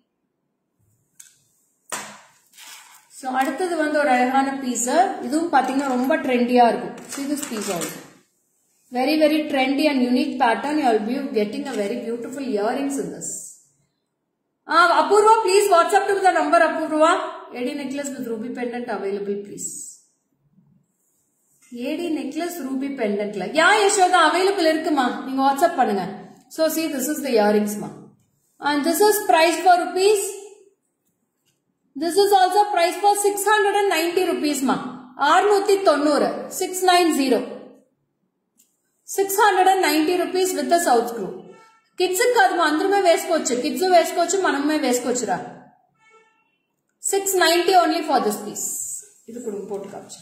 So அடுத்தது வந்து ஒரு அழகான பீஸ். இதுவும் பாத்தீங்கன்னா ரொம்ப ட்ரெண்டியா இருக்கும். see this piece also. Very trendy and unique pattern. You will be getting a very beautiful earrings in this. Apurva, please WhatsApp to the number. Apurva, AD necklace with ruby pendant available, please. AD necklace ruby pendant la. Yeah, Yashoda available irukku ma. Neenga WhatsApp pannunga. So see, this is the earrings ma. And this is price for rupees. This is also price for 690 rupees ma. 690, 690. 690 rupees with the south screw. Kids కాదు అందరమే వేసుకోవచ్చు, kids వేసుకోవచ్చు, మనమే వేసుకోవచ్చురా. 690 only for this piece. ఇది కూడా import కావచ్చు.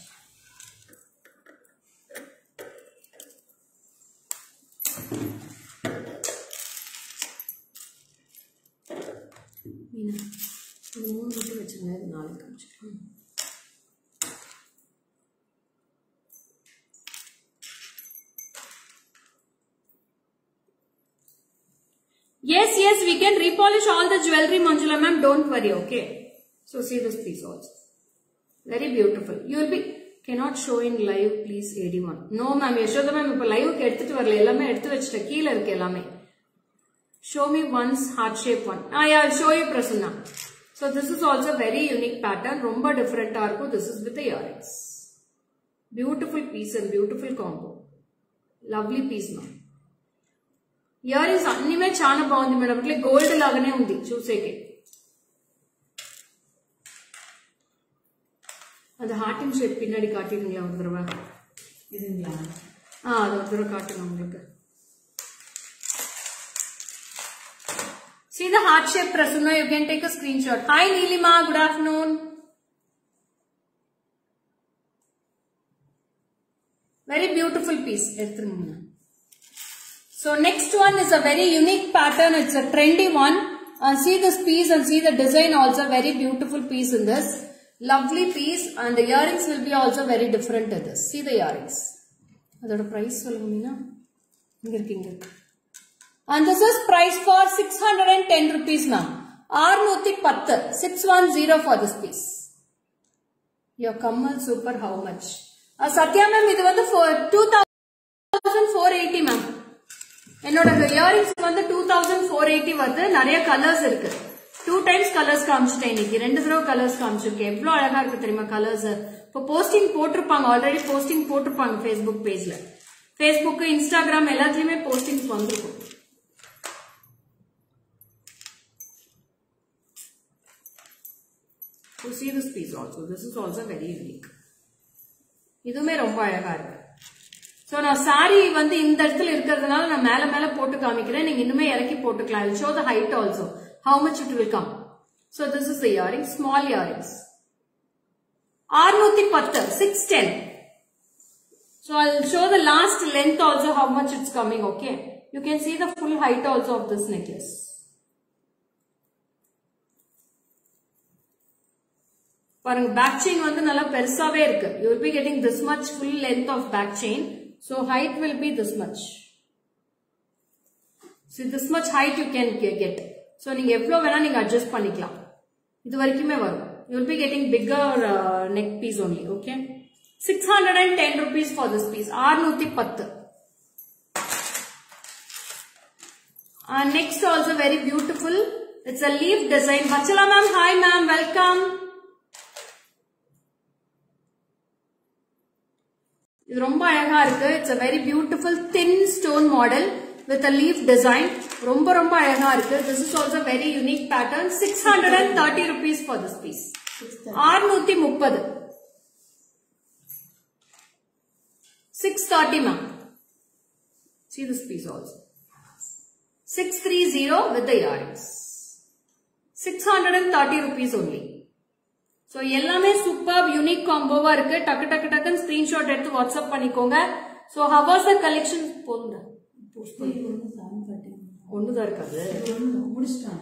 Yes, yes, we can repolish all the jewelry, Manjula ma'am. Don't worry, okay? So see this piece also. Very beautiful. You will be, cannot show in live, please, AD1. No ma'am, Yashoda ma'am, ipo live ku edutittu varala, ellame eduthu vechita, keela irukku ellame. Show me once heart shape one. Yeah, I'll show you, Prasanna. So this is also very unique pattern, romba different arko. This is with the earrings. Beautiful piece and beautiful combo. Lovely piece ma'am. Earrings annime chaana baagundi madam, like gold lagane undi chuseke. And the heart in shape pinnadi kaatirunga oru tharava idunga adu oru thara kaatunga ungalku. See the heart shape, Prasanna, you can take a screenshot. Hi Neelima, good afternoon. Very beautiful piece. So next one is a very unique pattern. It's a trendy one. See this piece and see the design also. Very beautiful piece in this. Lovely piece, and the earrings will be also very different in this. See the earrings. That's the price. And this is price for 610 rupees ma'am. 610. 610 for this piece. Your Kamal super how much? Satya ma'am, இது வந்து 2480 ma'am. என்னோட earrings வந்து 2480 வருது. நிறைய colours இருக்கு. 2 times colours காமிச்சிட்டேன் இன்னைக்கு. 2 தடவை colours காமிச்சிருக்கேன். எவ்வளவு அழகா இருக்கு தெரியுமா கலர்ஸ். இப்போ போஸ்டிங் போட்டுருப்பாங்க, ஆல்ரெடி போஸ்டிங் போட்டுருப்பாங்க Facebook பேஜ்ல. Facebook, Instagram எல்லாத்துலயுமே போஸ்டிங்ஸ் வந்திருக்கும். So see this piece also. This is also very unique. இதுமே ரொம்ப அழகா இருக்கு. So நான் saree வந்து இந்த இடத்துல இருக்கிறதுனால நான் மேல மேல போட்டு காமிக்கிறேன். நீங்க இன்னுமே இறக்கி போட்டுக்கலாம். I'll show the height also. How much it will come. So this is the earrings, small earrings. 610, 610. So I'll show the last length also how much it's coming, okay? You can see the full height also of this necklace. Back chain வந்து நல்லா பெருசாவே இருக்கு. You will be getting this much full length of back chain. So height will be this much. See this much height you can get. So நீங்க எவ்வளவு வேணா நீங்க adjust பண்ணிக்கலாம். இது வரைக்குமே வரும். You will be getting bigger neck piece only, okay? 610 rupees for this piece. 610. And next also very beautiful. It's a leaf design. Vachala ma'am, hi ma'am, welcome. இது ரொம்ப அழகா இருக்கு. It's a very beautiful thin stone model with a leaf design. ரொம்ப ரொம்ப அழகா இருக்கு. This is also very unique pattern. 630 rupees for this piece. 630. 630 ma'am. See this piece also. 630 with the earrings. 630 rupees only. So எல்லாமே super unique காம்போவா இருக்கு. டக்கு டக்கு டக்குன்னு ஸ்கிரீன்ஷாட் எடுத்து வாட்ஸ்அப் பண்ணிக்கோங்க. So how was the collection? போடுங்க. ஒண்ணுதான் இருக்காது. முடிச்சிட்டாங்க.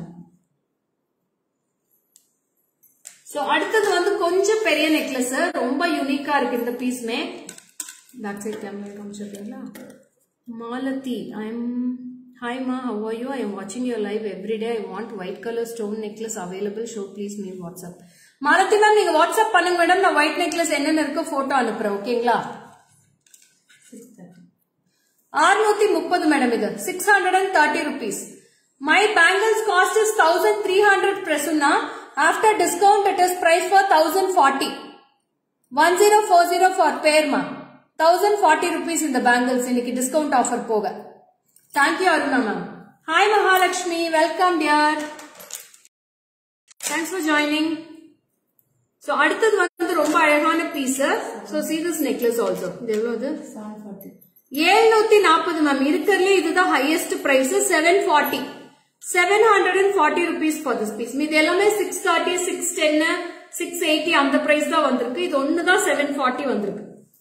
So அடுத்தது வந்து கொஞ்சம் பெரிய நெக்லஸ். ரொம்ப யூனிக்கா இருக்கு இந்த பீஸ்மே. பேக் சைடு கேமரா காமிச்சிருக்கீங்களா? Malathi, hi ma, how are you? I am watching your live every day. I want white color stone necklace available. Show please me WhatsApp. Malathi ma'am நீங்க வாட்ஸ்அப் பண்ணுங்க மேடம். நான் ஒயிட் நெக்லஸ் என்னன்னு இருக்கு photo அனுப்புறேன், ஓகேங்களா? 630 madam இது. 630 rupees. My bangles cost is 1300 Prasanna. After discount it is price for 1040. 1040 for pair ma. 1040 rupees in the bangles இன்னைக்கு discount offer போக. Thank you Aruna ma'am. Hi Mahalakshmi, welcome dear. Thanks for joining. So அடுத்தது வந்து ரொம்ப அழகான piece. So see this necklace also. இது எவ்வளவு? 740 ma'am. இருக்கிறதுல இதுதான் highest price. 740. 740 rupees for this piece. மீது எல்லாமே 630, 610, 680 அந்த பிரைஸ் தான் வந்திருக்கு. இது ஒண்ணுதான் 740 வந்திருக்கு.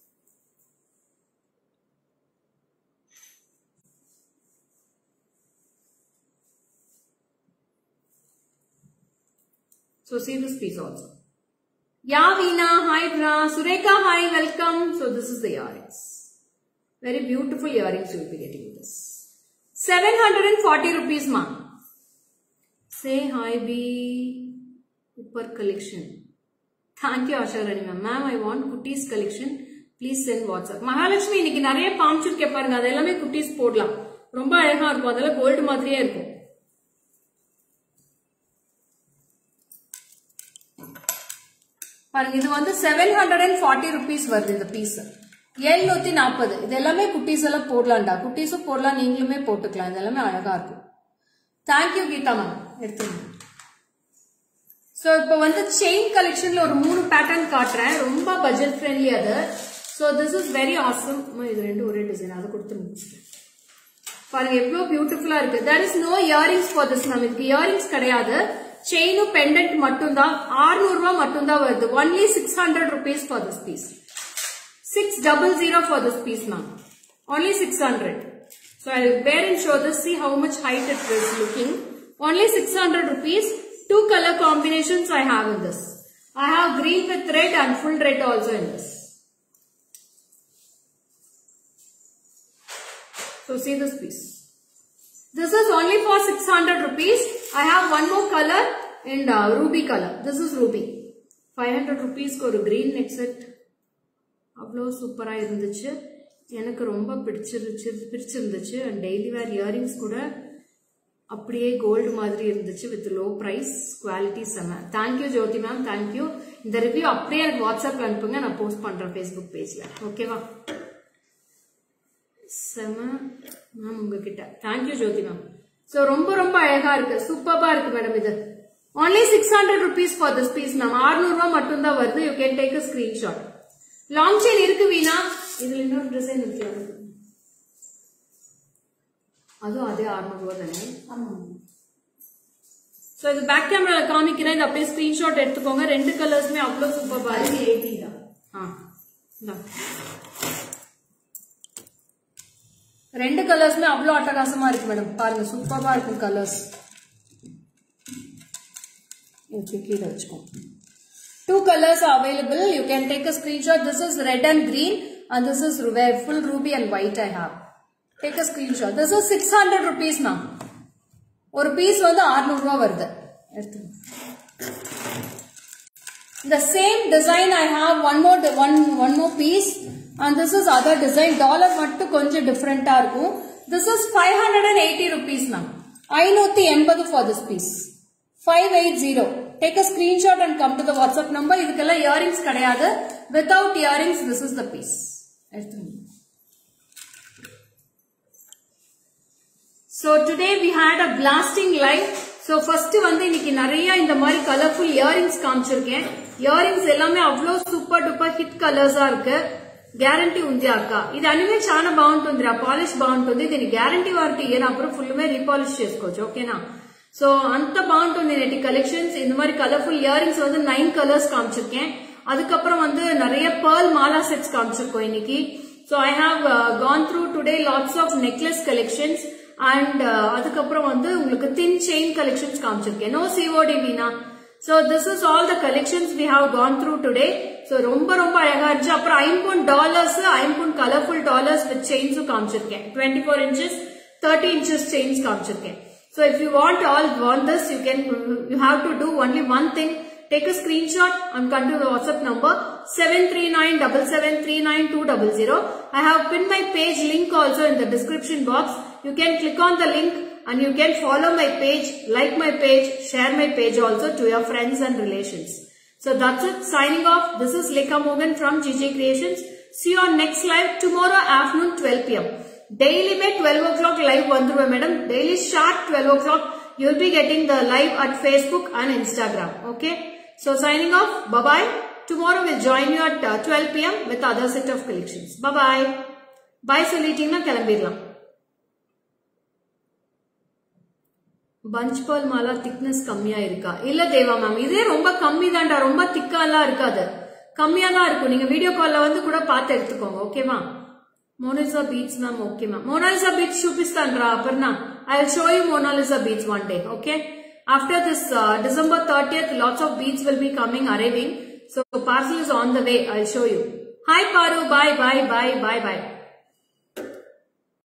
So see this piece also. Yavina, hi Bra. Sureka, hi, welcome. So this is the earrings. Very beautiful earrings you will be getting this. 740 rupees ma. Say hi B Upper collection. Thank you Asha Rani ma'am. Ma'am, I want kutis collection. Please send WhatsApp. Mahalakshmi இன்னைக்கு நிறைய காமிச்சிருக்கேன் பாருங்க, அது எல்லாமே குட்டீஸ் போடலாம். ரொம்ப அழகா இருக்கும், அதெல்லாம் கோல்டு மாதிரியே இருக்கும். பாருங்க, இது வந்து 740 rupees வருது இந்த பீஸ். 740. இது எல்லாமே குட்டீஸ் எல்லாம் போடலாம்டா. குட்டீஸும் போடலாம், நீங்களுமே போட்டுக்கலாம். இது எல்லாமே அழகா இருக்கும். Thank you Geetha ma'am. எடுத்துங்க. சோ இப்போ வந்து செயின் கலெக்ஷன்ல ஒரு 3 பேட்டர்ன் காட்டுறேன். ரொம்ப பட்ஜெட் ஃப்ரெண்ட்லி அது. So this is very awesome. இது ரெண்டு ஒரே டிசைன், அதை கொடுத்து பாருங்க எவ்வளவு பியூட்டிஃபுல்லா இருக்கு. There is no earrings for this ma'am. இதுக்கு இயரிங்ஸ் கிடையாது. செயினும் பெண்டன்ட் மட்டும் தான். 600 ரூபாய் மட்டும் தான் வருது. Only 600 rupees for this piece. 600 for this piece ma'am. Only 600. So I'll wear and show this. See how much height it is looking. Only 600 rupees. 2 color combinations I have in this. I have green with red and full red also in this. So see this piece. This is only for 600 rupees. I have one more color in ruby color. This is ruby. 500 rupees ku oru green neck set. Avlo super ah irundhuchu. எனக்கு ரொம்ப பிடிச்சிருந்துச்சு. and daily wear earrings கூட அப்படியே gold மாதிரி இருந்துச்சு with low price quality செம. thank you Jothi ma'am, thank you. இந்த review அப்படியே எனக்கு வாட்ஸ்அப்ல அனுப்புங்க, நான் போஸ்ட் பண்றேன் Facebook பேஜ்ல. ஓகேவா? செம மேம் உங்ககிட்ட. thank you Jothi ma'am. So ரொம்ப ரொம்ப அழகா இருக்கு, சூப்பரா இருக்கு மேடம். இது only 600 rupees for this piece ma'am. 600 ரூபாய் மட்டும் தான் வருது. you can take a screenshot. Long chain இருக்கு வீணா. இதுல இன்னொரு டிசைன் இருக்கு, அதுவும் அதே 600 ரூபாய் தானே. சோ இது பேக் கேமரால காமிக்கிறேன். இது அப்படியே ஸ்கிரீன்ஷாட் எடுத்துக்கோங்க. ரெண்டு கலர்ஸ்மே அவ்வளவு சூப்பரா இருக்கு. 80 தான். ரெண்டு கலர்ஸ்மே அவ்வளவு அட்டகாசமா இருக்கு மேடம். பாருங்க சூப்பரா இருக்கு கலர்ஸ். இது கீழ வச்சுக்கோங்க. 2 colors are available. You can take a screenshot. This is red and green and this is full ruby and white I have. Take a screenshot. This is 600 rupees now. ஒரு piece வந்து 600 ரூபாய் வருது. The same design I have one more piece and this is other design. Dollar மட்டும் கொஞ்சம் different ஆ இருக்கும். This is 580 rupees now. 580 for this piece. 580. Take a screenshot and come to the WhatsApp number. இதுக்கெல்ல earrings கிடையாது. Without earrings, this is the piece. So today we had a blasting live. So first வந்து இன்னைக்கு நிறைய இந்த மாதிரி colorful earrings காமிச்சிருக்கேன். Earrings எல்லாமே அவ்வளோ super duper hit கலர்ஸா இருக்கு. గ్యారంటీ ఉంది అక్క. ఇది అనిమే చాలా బాగుంటుంది రా, పాలిష్ బాగుంటుంది. దీని గ్యారంటీ వారంటీ ఏనప్పుడు ఫుల్ మే రీపాలిష్ చేసుకోవచ్చు. ఓకేనా? సో అంత బాగుంటుంది నేటి కలెక్షన్స్. இந்த மாதிரி கலர்ஃபுல் இயரிங்ஸ் வந்து 9 கலர்ஸ் காமிச்சிருக்கேன். அதுக்கப்புறம் வந்து நிறைய pearl மாலா செட்ஸ் காமிச்சிருக்கோம் இன்னைக்கு. So I have gone through today lots of necklace collections and அதுக்கப்புறம் வந்து உங்களுக்கு thin chain collections காமிச்சிருக்கேன். No COD Veena. So this is all the collections we have gone through today. So ரொம்ப ரொம்ப அழகா இருந்துச்சு. அப்புறம் ஐம்பொன் டாலர்ஸ், ஐம்பொன் கலர்ஃபுல் டாலர்ஸ் வித் செயின்ஸும் காமிச்சிருக்கேன். 24 inches 30 inches செயின்ஸ் காமிச்சிருக்கேன். So if you want this, you have to do only one thing. Take a screenshot and come to the WhatsApp number 73977392200. I have pinned my page link also in the description box. You can click on the link and you can follow my page, like my page, share my page also to your friends and relations. So that's it. Signing off. This is Lekha Mogan from GJ Creations. See you on next live tomorrow afternoon 12 p.m. Daily में 12 o'clock live வந்துருவே madam. Daily sharp 12 o'clock you will be getting the live at Facebook and Instagram. Okay. So signing off. Bye bye. Tomorrow we'll join you at 12 p.m. with other set of collections. Bye bye. Bye சொல்லிட்டீங்கன்னா கிளம்பிடலாம். Punch pearl Mala thickness கம்மியா இருக்கா? இல்ல தேவா ma'am, இதே ரொம்ப கம்மி தான்டா. ரொம்ப திக்காலாம் இருக்காது, கம்மியா தான் இருக்கும். நீங்க வீடியோ கால்ல வந்து கூட பார்த்து எடுத்துக்கோங்க. ஓகேவா? Monalisa beads ma'am. Okay ma'am. Monalisa beads chupistan-ra Aparna. I will show you Monalisa beads one day. Okay. After this December 30th, lots of beads will be arriving. So parcel is on the way. I will show you. Hi Paru. Bye bye bye bye bye.